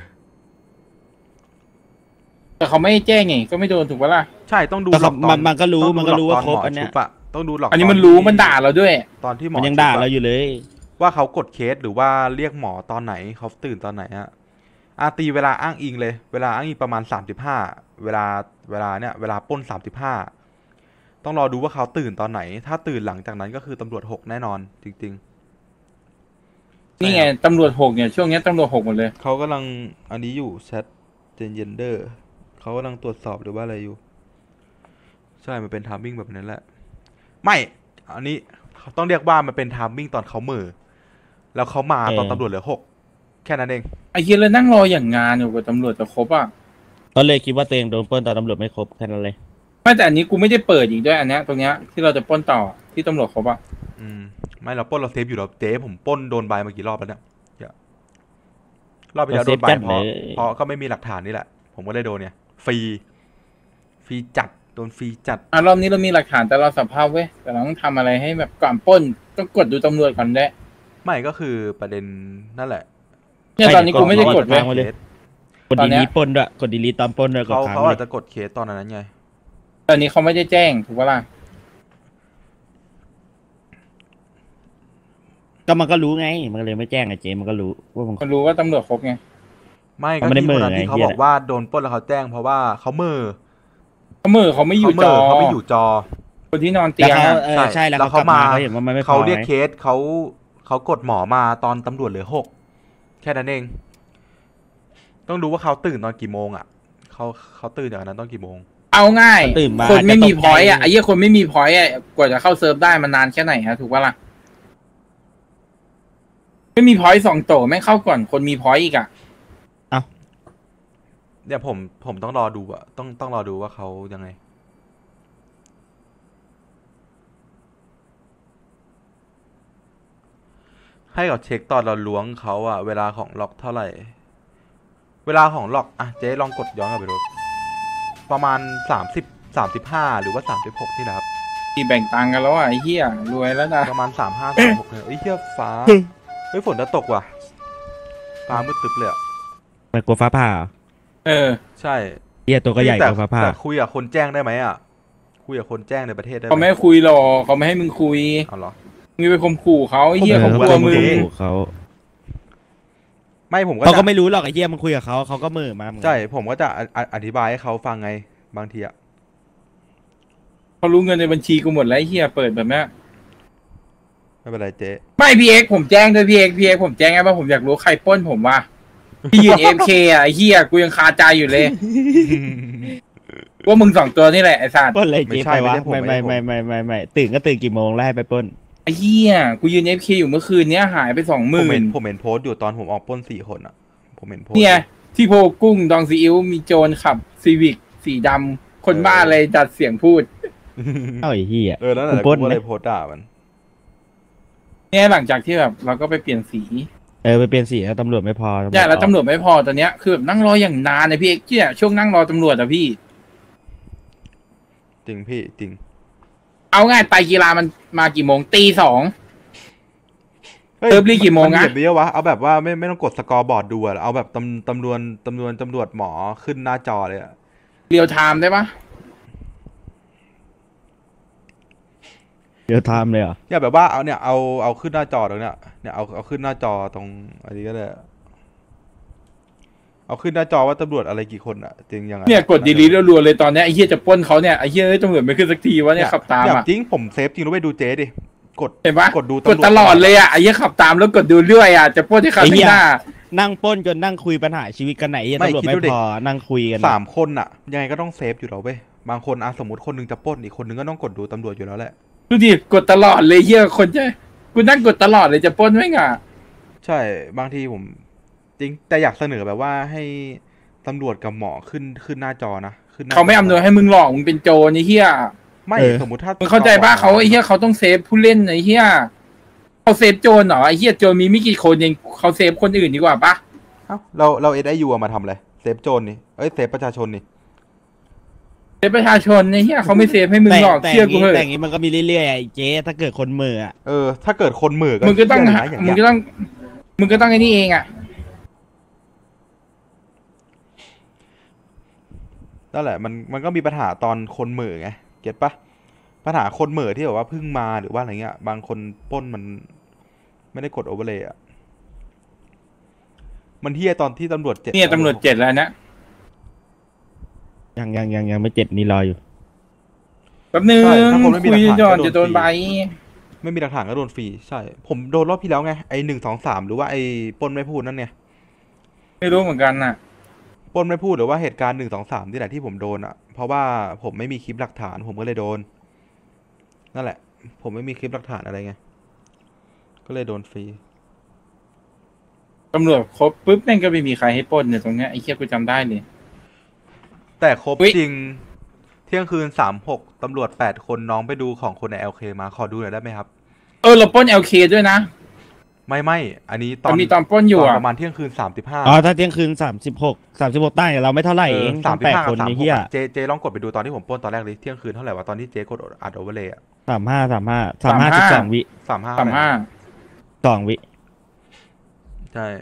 แต่เขาไม่แจ้งไงก็ไม่โดนถูกปะล่ะใช่ต้องดูแต่หลเขาอกตอมัน นมันก็รู้ต้องดูมันก็รู้หลอว่าครบตอันเนี้ยหมชุบะต้องดูหลอกอันนี้ตมันรู้ที่มันด่าเราด้วยตอนที่หมอมันยังด่าชุบอะเราอยู่เลยว่าเขากดเคสหรือว่าเรียกหมอตอนไหนเขาตื่นตอนไหนฮะอาตีเวลาอ้างอิงเลย เวลาอ้างอิงประมาณสามสิบห้าเวลาเวลาเนี่ยเวลาปล้นสามสิบห้าต้องรอดูว่าเขาตื่นตอนไหน ถ้าตื่นหลังจากนั้นก็คือตำรวจหกแน่นอนจริงๆนี่ไงตำรวจหกเนี่ยช่วงนี้ตำรวจหกหมดเลยเขากำลังอันนี้อยู่แชทเจนเยนเดอร์เขากำลังตรวจสอบหรือว่าอะไรอยู่ ใช่มันเป็นทามมิ่งแบบนั้นแหละ ไม่อันนี้ต้องเรียกว่ามันเป็นทามมิ่งตอนเขาเหม่อแล้วเขามาตอนตำรวจเหลือหกแค่นั้นเองไอ้เหี้ยเลยนั่งรออย่างงานอยู่กับตำรวจจะครบอ่ะก็เลยคิดว่าตัวเองโดนปล้นตอนตำรวจไม่ครบแค่นั้นเลยไม่แต่อันนี้กูไม่ได้เปิดอีกด้วยอันเนี้ยตรงเนี้ยที่เราจะปล้นต่อที่ตำรวจครบอ่ะอืมไม่เราปล้นเราเซฟอยู่แล้วเจ๊ผมปล้นโดนใบมากี่รอบแล้วเนี่ยเยอะรอบไปแล้วโดนใบเราเซฟจัดเพราะเลยเพราะก็ไม่มีหลักฐานนี่แหละ ผมก็เลยโดนเนี่ยฟรีฟรีจัดโดนฟรีจัดอ่ะรอบนี้เรามีหลักฐานแต่เราสัมภาษณ์เว้ยแต่เราต้องทำอะไรให้แบบก่อนปล้นต้องกดดูตำรวจก่อนด้วยไม่ก็คือประเด็นนั่นแหละเนี่ยตอนนี้กูไม่ได้กดเว้ยค้างไว้เลย กดตอนดีเนี้ยลีทปล้นด้วยกดดีลีทตอนปล้นด้วยกดเขาค้างเขาเลอาจยจะกดเคสตอนนั้นไงตอนนี้เขาไม่ได้แจ้งถูกปะล่ะก็มันก็รู้ไง มันก็เลยไม่แจ้งไอ้เจมันก็รู้ว่ามันเขารู้ว่าตำรวจครบไงไม่เขาก็ไม่ได้ที่เหม่คอนนั้นไงที่เขาเหี้ยบอกว่าโดนปล้นแล้วเขาแจ้งเพราะว่าเขาเหม่อเขามือเขาไม่อยู่เขาเหจม่ออเขาไม่อยู่จอคนที่นอนเตีแล้วยงเขาอะเออใช่แล้วแล้วเขาเขากลับมามาเขาเห็นว่ามันไม่พอเขาเรียกไงเคสเขาเขากดหมอมาตอนตำรวจเหลือหกแค่นั้นเอง ต้องดูว่าเขาตื่นตอนกี่โมงอ่ะเขาเขาตื่นจากนั้นตอนกี่โมงเอาง่ายตื่นมาคนไม่มีจะตกใจพอยต์อ่ะไอ้เหี้ยคนไม่มีพอยต์อ่ะกว่าจะเข้าเซิร์ฟได้มันนานแค่ไหนฮะถูกปะล่ะไม่มีพอยต์สองโตแม่งเข้าก่อนคนมีพอยต์อีกอ่ะเดี๋ยวผมผมต้องรอดูอ่ะต้องต้องรอดูว่าเขายังไง ให้เขาเช็คตอนเราล้วงเขาอะเวลาของล็อกเท่าไหร่ เวลาของล็อกอะเจ๊ลองกดย้อนกลับไปดูประมาณสามสิบสามสิบห้าหรือว่าสามสิบหกนี่แหละครับที่แบ่งตังค์กันแล้วอ่ะไอ้เหี้ยรวยแล้วนะประมาณสามห้าสามหกเนี่ยเอ้ยเฮียฟ้าเฮ้ยฝนจะตกว่ะฟ้ามืดตึ๊บเลยอะมันกลัวฟ้าผ่าเออใช่เหี้ยตัวก็ใหญ่กแต่ว่าฟ้าผ่าแต่คุยกับคนแจ้งได้ไหมอะคุยกับคนแจ้งในประเทศได้ไหมเขาไม่ให้คุยหรอกเขาไม่ให้มึงคุยเอาเหรอมึงไปข่มขู่เขาไอ้เหี้ยเอเขาอกลัวมึงเขาไม่ผมก็เขาก็จะไม่รู้หรอกไอ้เหี้ยมันคุยกับเขาเขาก็มือมาเหมือนกันใช่ผมก็จะอออธิบายให้เขาฟังไงบางทีอะเขารู้เงินในบัญชีกูหมดแล้วไอ้เหี้ยเปิดแบบนี้ไม่เป็นไรเจ๊ไม่พีเอ็กผมแจ้งด้วยพีเอ็กพีเอ็กผมแจ้งไงว่าผมอยากรู้ใครปล้นผมว่าพี่ยืนเอฟเคอ่ะไอ้เหี้ยกูยังคาใจอยู่เลย ว่ามึงสองตัวนี่แหละไอ้สัตว์ปล้นอะไรไม่เจ๊ใช่ไปวะไม่ไม่ใช่ผมไม่ไม่ไม่ใช่ผมไม่ไม่ไม่ตื่นก็ตื่นกี่โมงแล้วให้ไปปล้นไอ้เหี้ยกูยืนเอฟเคอยู่เมื่อคืนเนี้ยหายไปสองหผมมื่เห็นนผมเห็นโพสต์อยู่ตอนผมออกปล้นสี่คนอะผมเห็นโพสต์เนี่ยที่โพกุ้งดองซีอิ๊วมีโจรขับซีวิกสีดำคนบ้าอะไรจัดเสียงพูดเอ้าไอ้เหี้ยเออนั่นแหกูละปล้กูนก็ไหมเลยโพสต์ด่ามันเนี่ยหลังจากที่แบบเราก็ไปเปลี่ยนสีเออไปเปลี่ยนสีแล้วตำรวจไม่พอเนี่ยแล้วตำรวจไม่พอตอนเนี้ยคือแบบนั่งรออย่างนานเลยพี่เอ็กซ์เนี่ยช่วงนั่งรอตำรวจอะพี่จริงพี่จริงเอาง่ายไปกีฬามันมากี่โมงตีสองฮ้ยเติมรีกี่โมงนะนแบบนี้วะเอาแบบว่าไม่ไม่ต้องกดสกอร์บอร์ดดูอะเอาแบบตำตำรวจตำรวจตำรวจหมอขึ้นหน้าจอเลยอะเรียลไทม์ได้ปะเดี๋ยวไทม์เลยเหรอเนี่ยแบบว่าเอาเนี่ยเอาเอาขึ้นหน้าจอตรงเนี้ยเนี่ยเอาเอาขึ้นหน้าจอตรงอันนี้ก็ได้เอาขึ้นหน้าจอว่าตำรวจอะไรกี่คนอะจริงยังไงเนี่ยกดดีลีรัวๆเลยตอนเนี้ยไอ้เหี้ยจะปล้นเขาเนี่ยไอ้เหี้ยเอ้ยตำรวจไม่ขึ้นสักทีวะเนี่ยขับตามเนี่ยอ่ะจริงผมเซฟจริงรู้ไปดูเจ๊ดิกดเห็นปะกดดูกดตลอดเลยอ่ะไอ้เหี้ยขับตามแล้วกดดูเรื่อยอ่ะจะปล้นที่ขับไม่หน้านั่งปล้นจนนั่งคุยปัญหาชีวิตกันไหนเหี้ยตำรวจไม่พอนั่งคุยกันสามคนอะยังไงก็ต้องเซฟอยู่แล้วเว้ยบางคนอะสมมติคนหนึงจะปล้นอีกคนหนึงก็ต้องกดดูตำรวจอยู่แล้วแหละดูดิกดตลอดเลยเหี้ยคนจะกูนั่งกดตลอดเลยจะปล้นไม่ง่ะใช่บางทีผมจริงแต่อยากเสนอแบบว่าให้ตำรวจกับหมอขึ้นขึ้นหน้าจอนะขึ้นหน้เขาไม่อำนวยให้มึงหลอกมึงเป็นโจรไอ้เหี้ยไม่สมมติถ้ามึงเข้าใจป่ะเขาไอ้เหี้ยเขาต้องเซฟผู้เล่นไอ้เหี้ยเขาเซฟโจรเหรอไอ้เหี้ยโจรมีไม่กี่คนเองเขาเซฟคนอื่นดีกว่าปะเอ้าเราเราเอสไอยูมาทำอะไรเซฟโจรนี่เอ้ยเซฟประชาชนนี่เซฟประชาชนไอ้เหี้ยเขาไม่เซฟให้มึงแต่หลอกแต่เชื่อกูงี้เถแต่อะงี้มันก็มีเรื่อยๆไอ้เจ๊ถ้าเกิดคนมืออ่ะเออถ้าเกิดคนหมื่นมึงก็ต้องเหี้ยนะอย่างมึงเงี้ยก็ต้องมึงก็ต้องไอ้นี่เองอ่ะนั่นแหละมันมันก็มีปัญหาตอนคนเหม่อไงเก็ตปะปัญหาคนเหม่อที่แบบว่าเพิ่งมาหรือว่าอะไรเงี้ยบางคนปล้นมันไม่ได้กดโอเวอร์เลยอะมันเฮี้ยตอนที่ตำรวจเจ็ดเนี่ยตำรวจเจ็ดแล้วนะยังยังยังยังไม่เจ็ดนี่รออยู่แป๊บนึงใช่ถ้าคนไม่มีหคุลัยกฐานก่อนก็จะโดนใบไม่มีหลักฐานก็โดนฟรีใช่ ผมโดนรอบที่แล้วไงไอหนึ่งสองสามหรือว่าไอปล้นไม่พูดนั่นเนี่ยไม่รู้เหมือนกันน่ะปล้นไม่พูดหรือว่าเหตุการณ์หนึ่งสองสามที่ไหนที่ผมโดนอ่ะเพราะว่าผมไม่มีคลิปหลักฐานผมก็เลยโดนนั่นแหละ ผมไม่มีคลิปหลักฐานอะไรไงก็เลยโดนฟรีตำรวจครบปุ๊บแม่งก็ไม่มีใครให้ปล้นเนี่ยตรงเนี้ยไอ้เหี้ยกูจำได้เลยแต่ครบอุ๊ยจริงเที่ยงคืนสามหกตำรวจแปดคนน้องไปดูของคนใน แอล เค มาขอดูหน่อยได้ไหมครับเออเราปล้น แอล เค ด้วยนะไม่ไม่อันนี้ตอมัน นมีตอนปล้นอยู่ตอนอ่ะประมาณเที่ยงคืนสามสิบห้าอ๋อถ้าเที่ยงคืนสามสิบหกสามสิบหกตั้งเราไม่เท่าไหร่เองสามสิบแปดห้าคนสามนี่หเฮียกเจเจลองกดไปดูตอนที่ผมปล้นตอนแรกเลยเที่ยงคืนเท่าไหร่วะตอนที่เจกดอัดโอเวอร์เลยอะสามห้าสามห้าสามห้าสิบสองวิสามห้าสามห้าสองวิใช่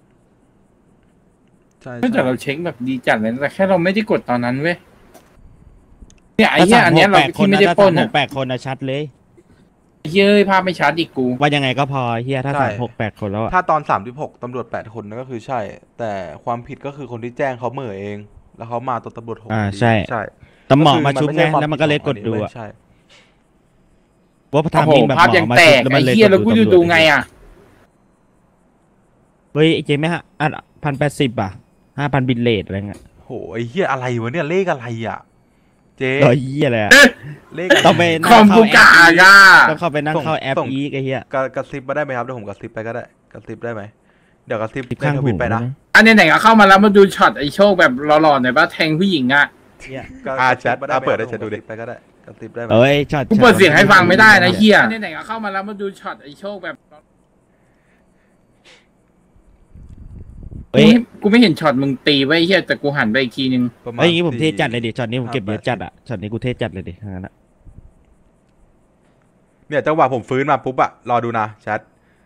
ใช่แต่ใช่เราเช็คแบบดีจัดเลยนะแต่แค่เราไม่ได้กดตอนนั้นเว้ยเนี่ยไอ้เหี้ยอันเนี้ยเราที่ไม่ได้ปล้นถ้าสามหอ่ะกแปดคนนะชัดเลยไอ้เหี้ยเอ้ยภาพไม่ชัดอีกกูว่ายังไงก็พอเฮียถ้าสามหกแปดคนแล้วอะถ้าตอนสามสิบหกตำรวจแปดคนนั่นก็คือใช่ แต่ความผิดก็คือคนที่แจ้งเขาเหม่อเอง แล้วเขามาตัวตำรวจหกอ่าพอดีใช่ใช่ตำหมอก็คือมาชุบนไงไใช่แล้วมันก็เลยกดดูควาอะผิของคนนี้เว้ยใช่ว่าโอ้ทำโหนิ่งแบบหภาพมอยังมาแตชุบกแล้วมัไอ้นเลยเหี้ยแล้วกูตำรจะจดูไงอ่ะเฮ้ยไอ้เจไม่ฮะอ่ะพันแปดสิบอ่ะห้าพันบินเลทอะไรเงี้ยโหไอ้เหี้ยอะไรวะเนี่ยเลขอะไรอ่ะ เจ๊ร้อยเฮียอะไรอะเลขอะไรต้องไปคอมกูกากอ่ะต้องเข้าไปนั่งเข้าแอปส่งอีกไอ้เฮียกระกระซิบมาได้ไหมครับเดี๋ยวผมกระซิบไปก็ได้กระซิบได้ไหมเดี๋ยวกระซิบติดในข้างทหูวิตไปนะอันไหนๆก็เข้ามาแล้วมาดูช็อตไอ้โชคแบบหล่อๆหน่อยป่ะแทงผู้หญิงอ่ะเฮียอ่าแชทอ่าเปิดได้แชทดูดิไปก็ได้กระซิบได้ไหมเอ้ยช็อตกูเปิดเสียงให้ฟังไม่ได้นะเฮียไหนๆก็เข้ามาแล้วมาดูช็อตไอ้โชคแบบเอ้ยกูไม่เห็นช็อตมึงตีไว้เฮียแต่กูหันไปอีกทีนึงประมาณเอ้ยอย่างงี้ผมเทสี่จัดเลยดิช็อตนี้ผมเก็บเยอะห้าแปดจัดอ่ะช็อตนี้กูเทจัดเลยดิทั้งนั้นอะเนี่ยจังหวะผมฟื้นมาปุ๊บอะรอดูนะแชท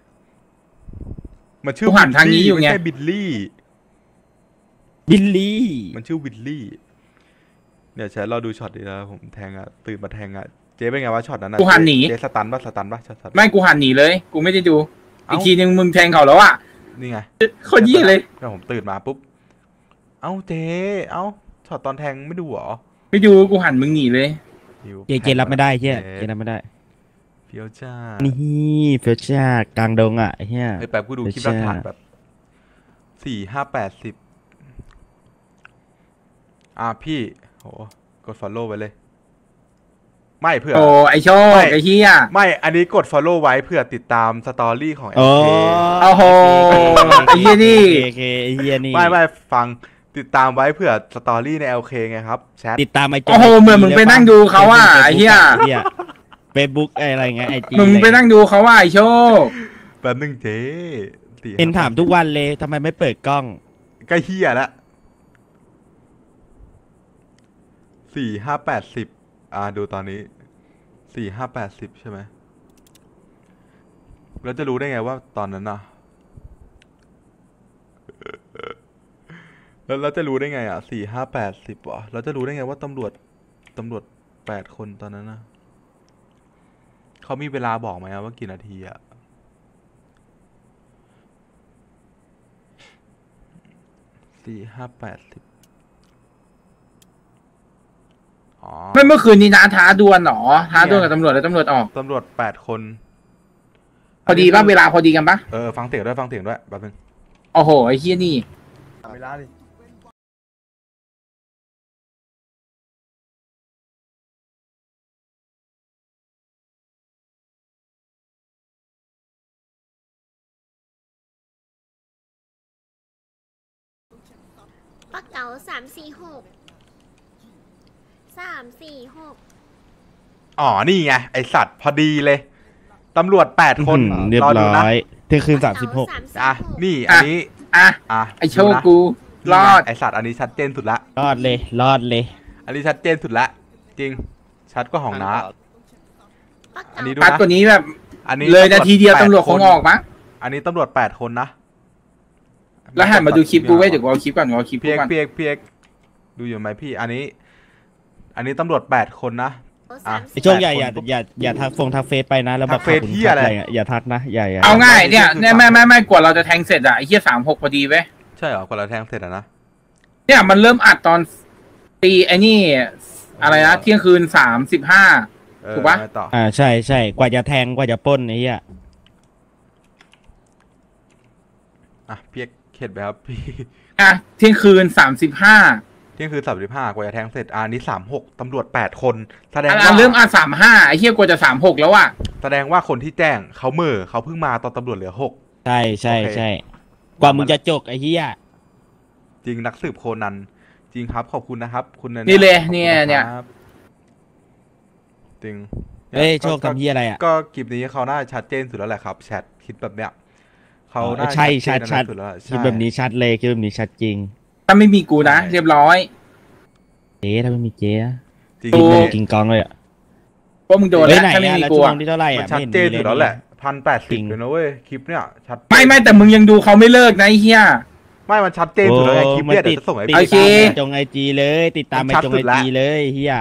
มันชื่อกูหันทางนี้อยู่ไงไม่ใช่บิลลี่บิลลี่มันชื่อวิลลี่เนี่ยแชทรอดูช็อตดีนะผมแทงอะตื่นมาแทงอะเจ๊เป็นไงวะช็อตนั้นอะกูหันหนีเจ๊สตันปะสตันปะช็อตสตันไม่กูหันหนีเลย กูไม่ได้ดูเอ้าอีกทีนึงมึงแทงเขาแล้วอ่ะนี่ไงโคตรเยี่ยเลยแล้วผมตื่นมาปุ๊บเอ้าเจ๊เอ้าช็อตตอนแทงไม่ดูเหรอไม่ดูกูหันมึงหนีเลยหิวเจเจรับไม่ได้เฮียเจ๊เจรับไม่ได้เฟี้ยวจ้านี่เฟลชากลางดงอ่ะไอ้เฮียไอ้แป๊บกูดูคลิปหลักฐานแบบสี่ห้าแปดสิบอ่ะพี่โหกด follow ไว้เลย ไม่เผื่อโอ้ไอโชคไม่ไอเฮียไม่อันนี้กด follow ไว้เพื่อติดตามสตอรี่ของโอ้แอล เคโอ้โหไอเฮียนี่โอเคไอ้เฮียนี่ไม่ไม่ฟังติดตมไว้เผื่อสตอรี่ใน แอล เค ไงครับแชทติดตามไอจีโอ้โหเหมือนมึงไปนั่งดูเขาอะไอ้เหี้ยเฟซบุ๊กอะไรเงี้ยไอจีมึงไปนั่งดูเขาว่าไอโชคแป๊บนึงเจ๊สี่เห็นถามทุกวันเลยทำไมไม่เปิดกล้องใกล้เฮียละสี่ห้าแปดสิบอ่าดูตอนนี้สี่ห้าแปดสิบใช่ไหมเราจะรู้ได้ไงว่าตอนนั้นน่ะ แล้วเราจะรู้ได้ไงอ่ะสี่ห้าแปดสิบวะเราจะรู้ได้ไงว่าตำรวจตำรวจแปดคนตอนนั้นนะเขามีเวลาบอกไหมว่ากี่นาทีอ่ะสี่ห้าแปดสิบอ๋อไม่เมื่อคืนนี้นะท้าดวลหรอท้าดวลกับตำรวจแล้วตำรวจออกตำรวจแปดคนพอดีป่ะเวลาพอดีกันปะเออฟังเสียงด้วยฟังเสียงด้วยแป๊บนึงโอ้โหไอเฮียนี่เวลาดิปะเก๋าสามสี่หกสามสี่หกอ๋อนี่ไงไอสัตว์พอดีเลยตำรวจแปดคนอืมเรียบรอดูร้นะอยเที่ยงคืนสามสิบหกอ่ะนี่อันนี้อ่ะอ่ะไอโชคดูนะกูรอดไอสัตว์อันนี้ชัดเจนสุดละรอดเลยรอดเลยอันนี้ชัดเจนสุดละจริง ชัดก็ของน้าอันนี้ดูตัดนะกว่านี้แบบอันนี้เลยนาทีเดียวแปตำรวจคงออกมั้งอันนี้ตำรวจแปดคนนะแล้วหันมาดูคลิปกูไว้เดี๋ยวกูเอาคลิปก่อนกูเอาคลิปกูเพียกก่อนเพียกเพียกดูอยู่ไหมพี่ อันนี้ อันนี้ตำรวจแปดคนนะ อ่ะไอโชคอย่าอย่าอย่าอย่าทักฟงทักเฟซไปนะแล้วแบบทักเฟซขอบคุณเหี้ยอะไรทักเงี้ยอย่าทักนะอย่าอย่าเอาง่ายเนี่ยเนี่ยไม่ไม่ไม่กว่าเราจะแทงเสร็จอะไอเฮียสามหกพอดีเว้ยใช่เหรอกว่าเราแทงเสร็จอะนะเนี่ยมันเริ่มอัดตอนตีไอ้นี่อะไรนะเที่ยงคืนสามสิบห้าเออถูกปะไม่ต่ออ่าใช่ใช่กว่าจะแทงกว่าจะปล้นไอ้เหี้ยอ่ะพี่เข็ดไปครับพี่อ่ะเที่ยงคืนสามสิบห้าเที่ยงคืนสามสิบห้ากว่าจะแทงเสร็จอ่านี้สามหกตำรวจแปดคน แสดงอันว่าเริ่มอัดสามห้าไอ้เที่ยกว่าจะสามหกแล้วอ่ะแสดงว่าคนที่แจ้งเขาเหม่อเขาเพิ่งมาตอนตำรวจเหลือหกใช่ใช่โอเคใช่กว่ามึงจะจกไอ้เหี้ยจริงนักสืบโคนัน จริงครับขอบคุณนะครับ คุณนี่เลยขอบคุณเนี่ยเนี่ยครับจริงเฮ้ยก็โชคทำเหี้ยอะไรอ่ะก็คลิปนี้เขาน่าชัดเจนสุดแล้วแหละครับแชทคิดแบบเนี้ยเขาน่าใช่ชัดเจนชัดสุดแล้วคิดแบบนี้ชัดเลยคิดแบบนี้ชัดจริงถ้าไม่มีกูนะ เรียบร้อยเจ๊ถ้าไม่มีเจ๊อะจริงโอ้กินเลยกินกองเลยอ่ะเพราะมึงโดนเฮ้ยแล้วไหนถ้าไม่อ่ะมีแล้วกูชั่วโมอะงที่เท่าไหร่มันอ่ะชัดไม่เห็นเจนมีสุดเลแล้วยแหละพันแปดจสิริบงเลยนะเว้ยคลิปเนี้ยชัดไม่ไม่แต่มึงยังดูเขาไม่เลิกนะไอ้เหี้ยไม่มันชัดเจนสุดแล้วไงคลิปเนี้ยเดี๋ยวจะส่งให้ติดโอพี่เคตามไอจงไอจีเลย ติดตามไอมันชัดจงสุไอดละจีเลยเฮีย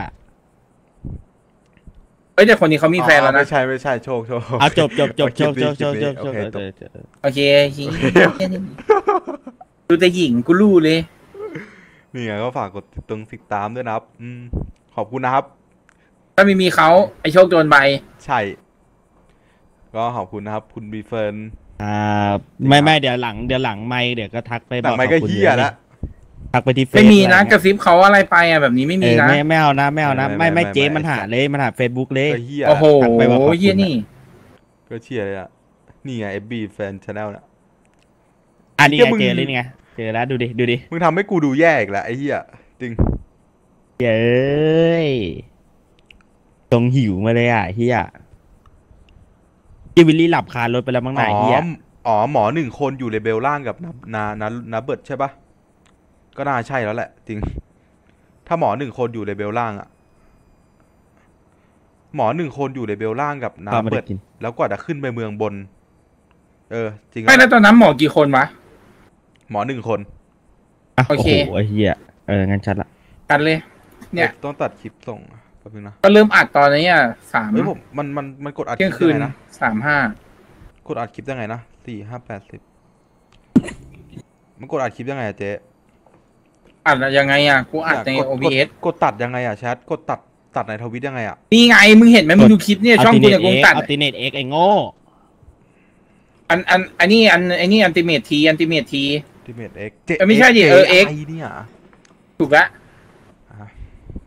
เอ้ยแต่คนนี้เขามีแฟนแล้วอ๋อนะไม่ใช่ไม่ใช่โชคโชคเอาจบจบจบคลิจปบนี้จบจบคลิปจนี้บจบโอเคจบจบโอเคจริงดูแต่หญิงกูรู้เลยนี่ไงก็ฝากกดตรงติดตามด้วยนะครับ อืมขอบคุณนะครับถ้าไม่มีเขาไอ้โชคโดนใบใช่ ก็ขอบคุณนะครับ คุณบีเฟิร์นอ่าไม่ไม่เดี๋ยวหลังเดี๋ยวหลังไม่เดี๋ยวก็ทักไปหบลัอง กไม่ขก็อบคุณเฮียแล้วทักไปที่เฟซไม่มีนะอรกระซิบเขาอะไรไปอ่ะแบบนี้ไม่เอมีอนะไม่ไม่เอานะไม่เอานะไม่ไม่ไม่ไม่ไม่เจ๊ไม่มันหาเลยมันหาเฟซบุ๊กเลยก็เฮียโอ้โหทักไปบอกขอบคุณเยี่ยนี่ก็เชียร์เลยอ่ะ นี่ไง เอฟ บี แฟนชาแนลน่ะอันนี้เหี้ไงยมึงเจอเลยนี่ไงเจอแล้วดูดิดูดิมึงทำให้กูดูแย่อีกแล้วไอ้เฮียจริงเย้ยตรงหิวมาเลยอ่ะเฮียพี่วิลลี่หลับคารถไปแล้วมั้งอ๋นายอเฮียอ๋อหมอหนึ่งคนอยู่เลเบลล่างกับนานานานาเบิร์ดใช่ปะก็น่าใช่แล้วแหละ จริง ถ้าหมอหนึ่งคนอยู่เลเบลล่างอะหมอหนึ่งคนอยู่เลเบลล่างกับนาข้าวไม่เบิได้ร์ดกินแล้วกว่าจะขึ้นไปเมืองบน เออ จริงไม่แล้วตอนนั้นหมอกี่คนวะหมอหนึ่งคนอ่ะโอโอ้เคโหไอ้เฮียเอองั้นชัดละกันเลย เนี่ยต้องตัดคลิปส่งแป๊บนึงนะก็เริ่มอัดตอนนี้อ่ะสามเฮ้ยผมมันมันมันกดอัดคเที่ลิยงปคืยันงไงนะสามห้ากดอัดคลิปยังไงนะสี่ห้าแปดสิบมันกดอัดคลิปยังไงอะเจ๊อัดยังไงอ่ะกูอัดในเนี่ยกโอดบีเอสกดกดตัดยังไงอะแชทกดตัดตัดในทวิตยังไงอะนี่ไงมึงเห็นไหมมึงดูคลิปเนี่ยช่องกูเนี่ยกูตัดอัลติเนตเอ็กไอ้โง่อันอันอันนี้อันอันนี้อันติเมททีอันติเมททีทิเมตเอ็กเอ้ยไม่ใช่ดิเออ X เนี่ยถูกละอ่ะ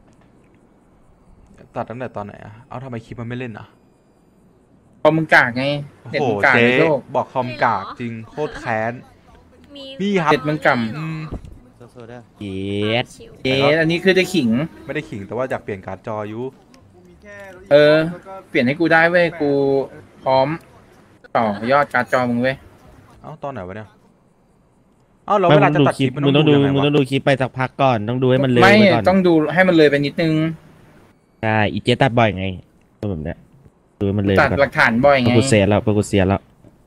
ตัดตั้งแต่ตอนไหนอะเอาทำไมคลิปมันไม่เล่นอะพอมึงกากไงโอ้เด็ดโหมึงกากเจ๊ในโลกบอกคอมกากจริงโคตรแค้นมีนี่ครับเด็ดมันกำอืมเย็ดชิวเอ๊ะอันนี้คือจะขิงไม่ได้ขิงแต่ว่าอยากเปลี่ยนการ์ดจออยู่เออ เปลี่ยนให้กูได้เว้ยกูพร้อม ต่อยอดการ์ดจอมึงเว้ยเอ้าตอนไหนวะเนี่ยเอ้าเราไม่เวลามึงจะดูตัดคคลิลิปปมันมึงต้ต้ออง งดูดูยังไงมึงวะต้องดูคลิปไปสักพักก่อนต้องดูให้มันเลยไม่ไปก่อนต้องดูให้มันเลยไปนิดนึงใช่อีเจตัดบ่อยไงก็แบบเนี้ยดูให้มันเลยตัดไปหก่ลัอนกฐานบ่อยพวไงกกูเสียแล้วพวกกูเสียแล้ว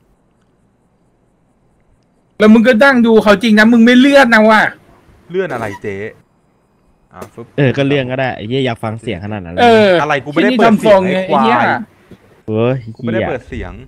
แล้วมึงก็ดั้งดูเขาจริงนะมึงไม่เลือดนะว่ะเลื่อนอะไรเจ๊อ่ะฟึบเออก็เรื่องก็ได้ไอ้เหี้ยอยากฟังเสียงขนาดนั้นเลยเอออะไรกูไม่ได้เปิดเสียงไอ้ควายเฮ้ยกูไม่ได้เหี้ยเปิดเสียง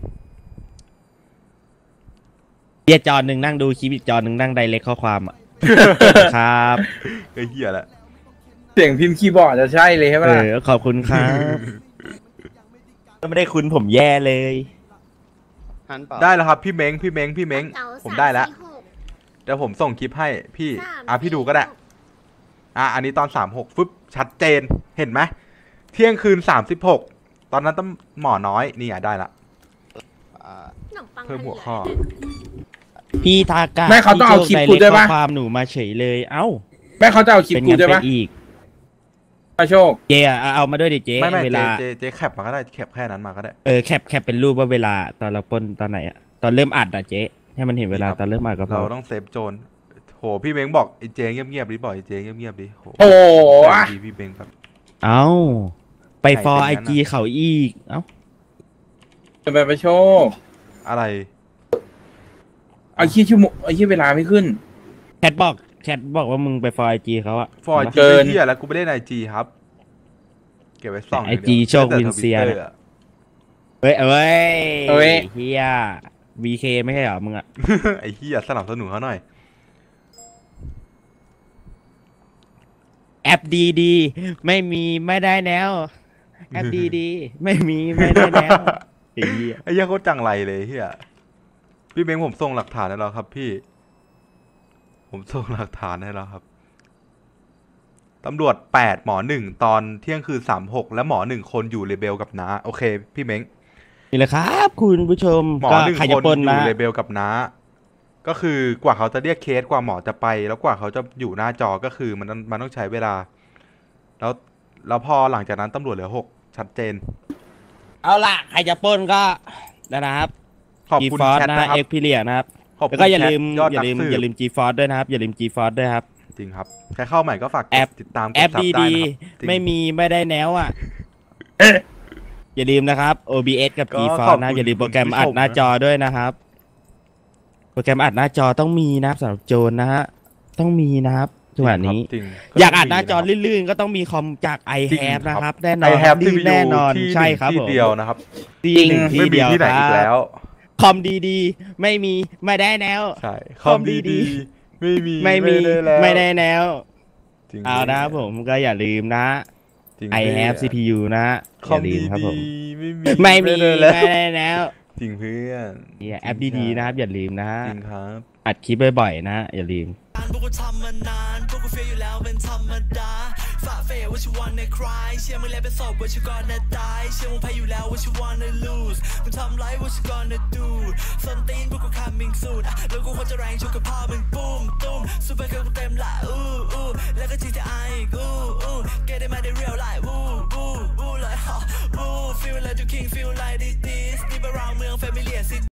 เหี้ยจอหนึ่งนั่งดูคลิปอีกจอหนึ่งนั่งไดเรกข้อความอ่ะ ครับไอ้เหี้ยแหละเสียงพิมพ์คีย์บอร์ดจะใช่เลยใช่ไหมเอล่ะอขอบคุณครับก็ไม่ได้คุณผมแย่เลยได้แล้วครับพี่เม้งพี่เม้งพี่เม้งเก๋าผมได้แล้วสามสี่หกเดี๋ยวผมส่งคลิปให้พี่สามอ่ะพี่ดูก็ได้สี่หอ่ะอันนี้ตอนสามหกฟึบชัดเจนเห็นไหมเที่ยงคืนสามสิบหกตอนนั้นต้องหมอน้อยนี่อ่ะได้ละขนมปังเพิ่มหัวข้อพี่ทากะไม่เขาต้องเอาคลิปกูด้วยปะข้อความหนูมาเฉยเลยเอ้าแม่เขาจะเอาคลิปเป็นกูงั้นด้วยไปปะอีกมาโชคเจอะเอาเอามาด้วยดิเจไม่ไม่เวเจลาเจเจแคปมาก็ได้แคปแค่นั้นมาก็ได้เออแคปแคปเป็นรูปว่าเวลาตอนเราปล้นตอนไหนอะตอนเริ่มอัดอะเจ๊ให้มันเห็นเวลาตอนเริ่มอัดก็พเราอต้องเซฟโจรโหพี่เม้งบอกไอ้เจเงียบๆดิบอกไอ้เจเงียบๆดิโหโอ้โหดีพี่เม้งแบบเอ้าไปฟอร์ใครไอเป็นงั้นอะจีเขาอีกเอ้าจะไปประโชคอะไรเอาขี้ชั่วโมงเอาขี้เวลาไม่ขึ้นแชทบอกแชทบอกว่ามึงไปฟอร์ไอจีเขาอะฟอยเกิจีนเฮียแล้วกูไม่ได้ในไอจีครับ เก็บไว้ส่องไอจีโชควินเซียเนี่เนี่ย ยเฮ้ยเอ้ยเอ้ยเฮียวีเคไม่ใช่เหรอมึงอะไอเฮียสนับสนุนเขาหน่อยปดีดีไม่มีไม่ได้แนวแอปดีดีไม่มีไม่ได้แนวไอ้เหี้ยไอ้เหี้ยโคตรจังไรเลยเฮียพี่เบงผมส่งหลักฐานให้แล้วครับพี่ ผมส่งหลักฐานให้แล้วครับตำรวจแปดหมอหนึ่งตอนเที่ยงคืนสามหกและหมอหนึ่งคนอยู่เลเบลกับน้าโอเคพี่เม้งนี่แหละครับคุณผู้ชมหมอก็หนึ่งใครคจะนปนอยู่นะเลเบลกับน้าก็คือกว่าเขาจะเรียกเคสกว่าหมอจะไป แล้วกว่าเขาจะอยู่หน้าจอก็คือมันมันต้องใช้เวลา แล้วแล้วพอหลังจากนั้นตำรวจเหลือหกชัดเจนเอาล่ะใครจะปนก็นะครับขอบจีคุณฟอร์แชทนะนะครับเอ็กพีเรียนะครับขอบคุแล้วณก็อย่าแชทลืมยอดอย่านักลืมสืบอย่าลืมจีฟอร์ด้วยนะครับอย่าลืมจีฟอร์ด้วยครับจริงครับใครเข้าใหม่ก็ฝากกดแอปติดตามกดแอปซับดีได้ดีนะครับจริงไม่มีไม่ได้แนวอ่ะอย่าลืมนะครับ โอ บี เอส กับก็จีฟอขอบร์คุณนะอย่าลืมโปรแกรมคุณผู้ชมอัดหน้านะจอด้วยนะครับ โปรแกรมอัดหน้าจอต้องมีนะครับสำหรับโจรนะฮะต้องมีนะครับจังหวะนี้จริงอยากอัดหน้าจอลื่นลื่นๆก็ต้องมีคอมจาก i จริง h a v e ครับนะครับแน่นอไอน แฮปลื่ที่นแน่นอนที่ใช่ครับที่ผมเดียวนะครับที่หนึ่งไม่ที่มีเดียวที่ไหนคอีรักแล้วบคอมดีๆ ไม่มีไม่ได้แนวใช่คอมดีๆไม่มีไม่มีด้แล้วไม่ได้แนวจริงเอานะครับผมก็อย่าลืมนะจริง I have ซี พี ยู นะคออมย่าลืมครับผมดีๆไม่มีไม่มีด้แล้วไม่ได้แนวจริงเพื่อนเนี่ยแอปดีๆนะครับอย่าลืมนะจริงครับอัดคลิปบ่อยๆนะอย่าลืมพวกกูทำมานานพวกกูเฟียอยู่แล้วเป็นธรรมดาฝ่าเฟยว่าชิวันในคลายเชื่อมึงแล้วเป็นศพว่าชิวก่อนนะตายเชื่อมึงแพ้อยู่แล้วว่าชิวันใน lose มึงทำไรว่าชิวันใน do ส้นตีนพวกกู coming soon อ่ะแล้วกูควรจะแรงชุกกับพ่อมึงปุ้มตุ้มซูเปอร์เกิร์ลกูเต็มละอู้อู้แล้วก็ จี ที ไอ อีกอู้อู้ get it มาได้ real life อู้อู้อู้ like ha อู้ feel like you king feel like this this deep around เมือง familiar city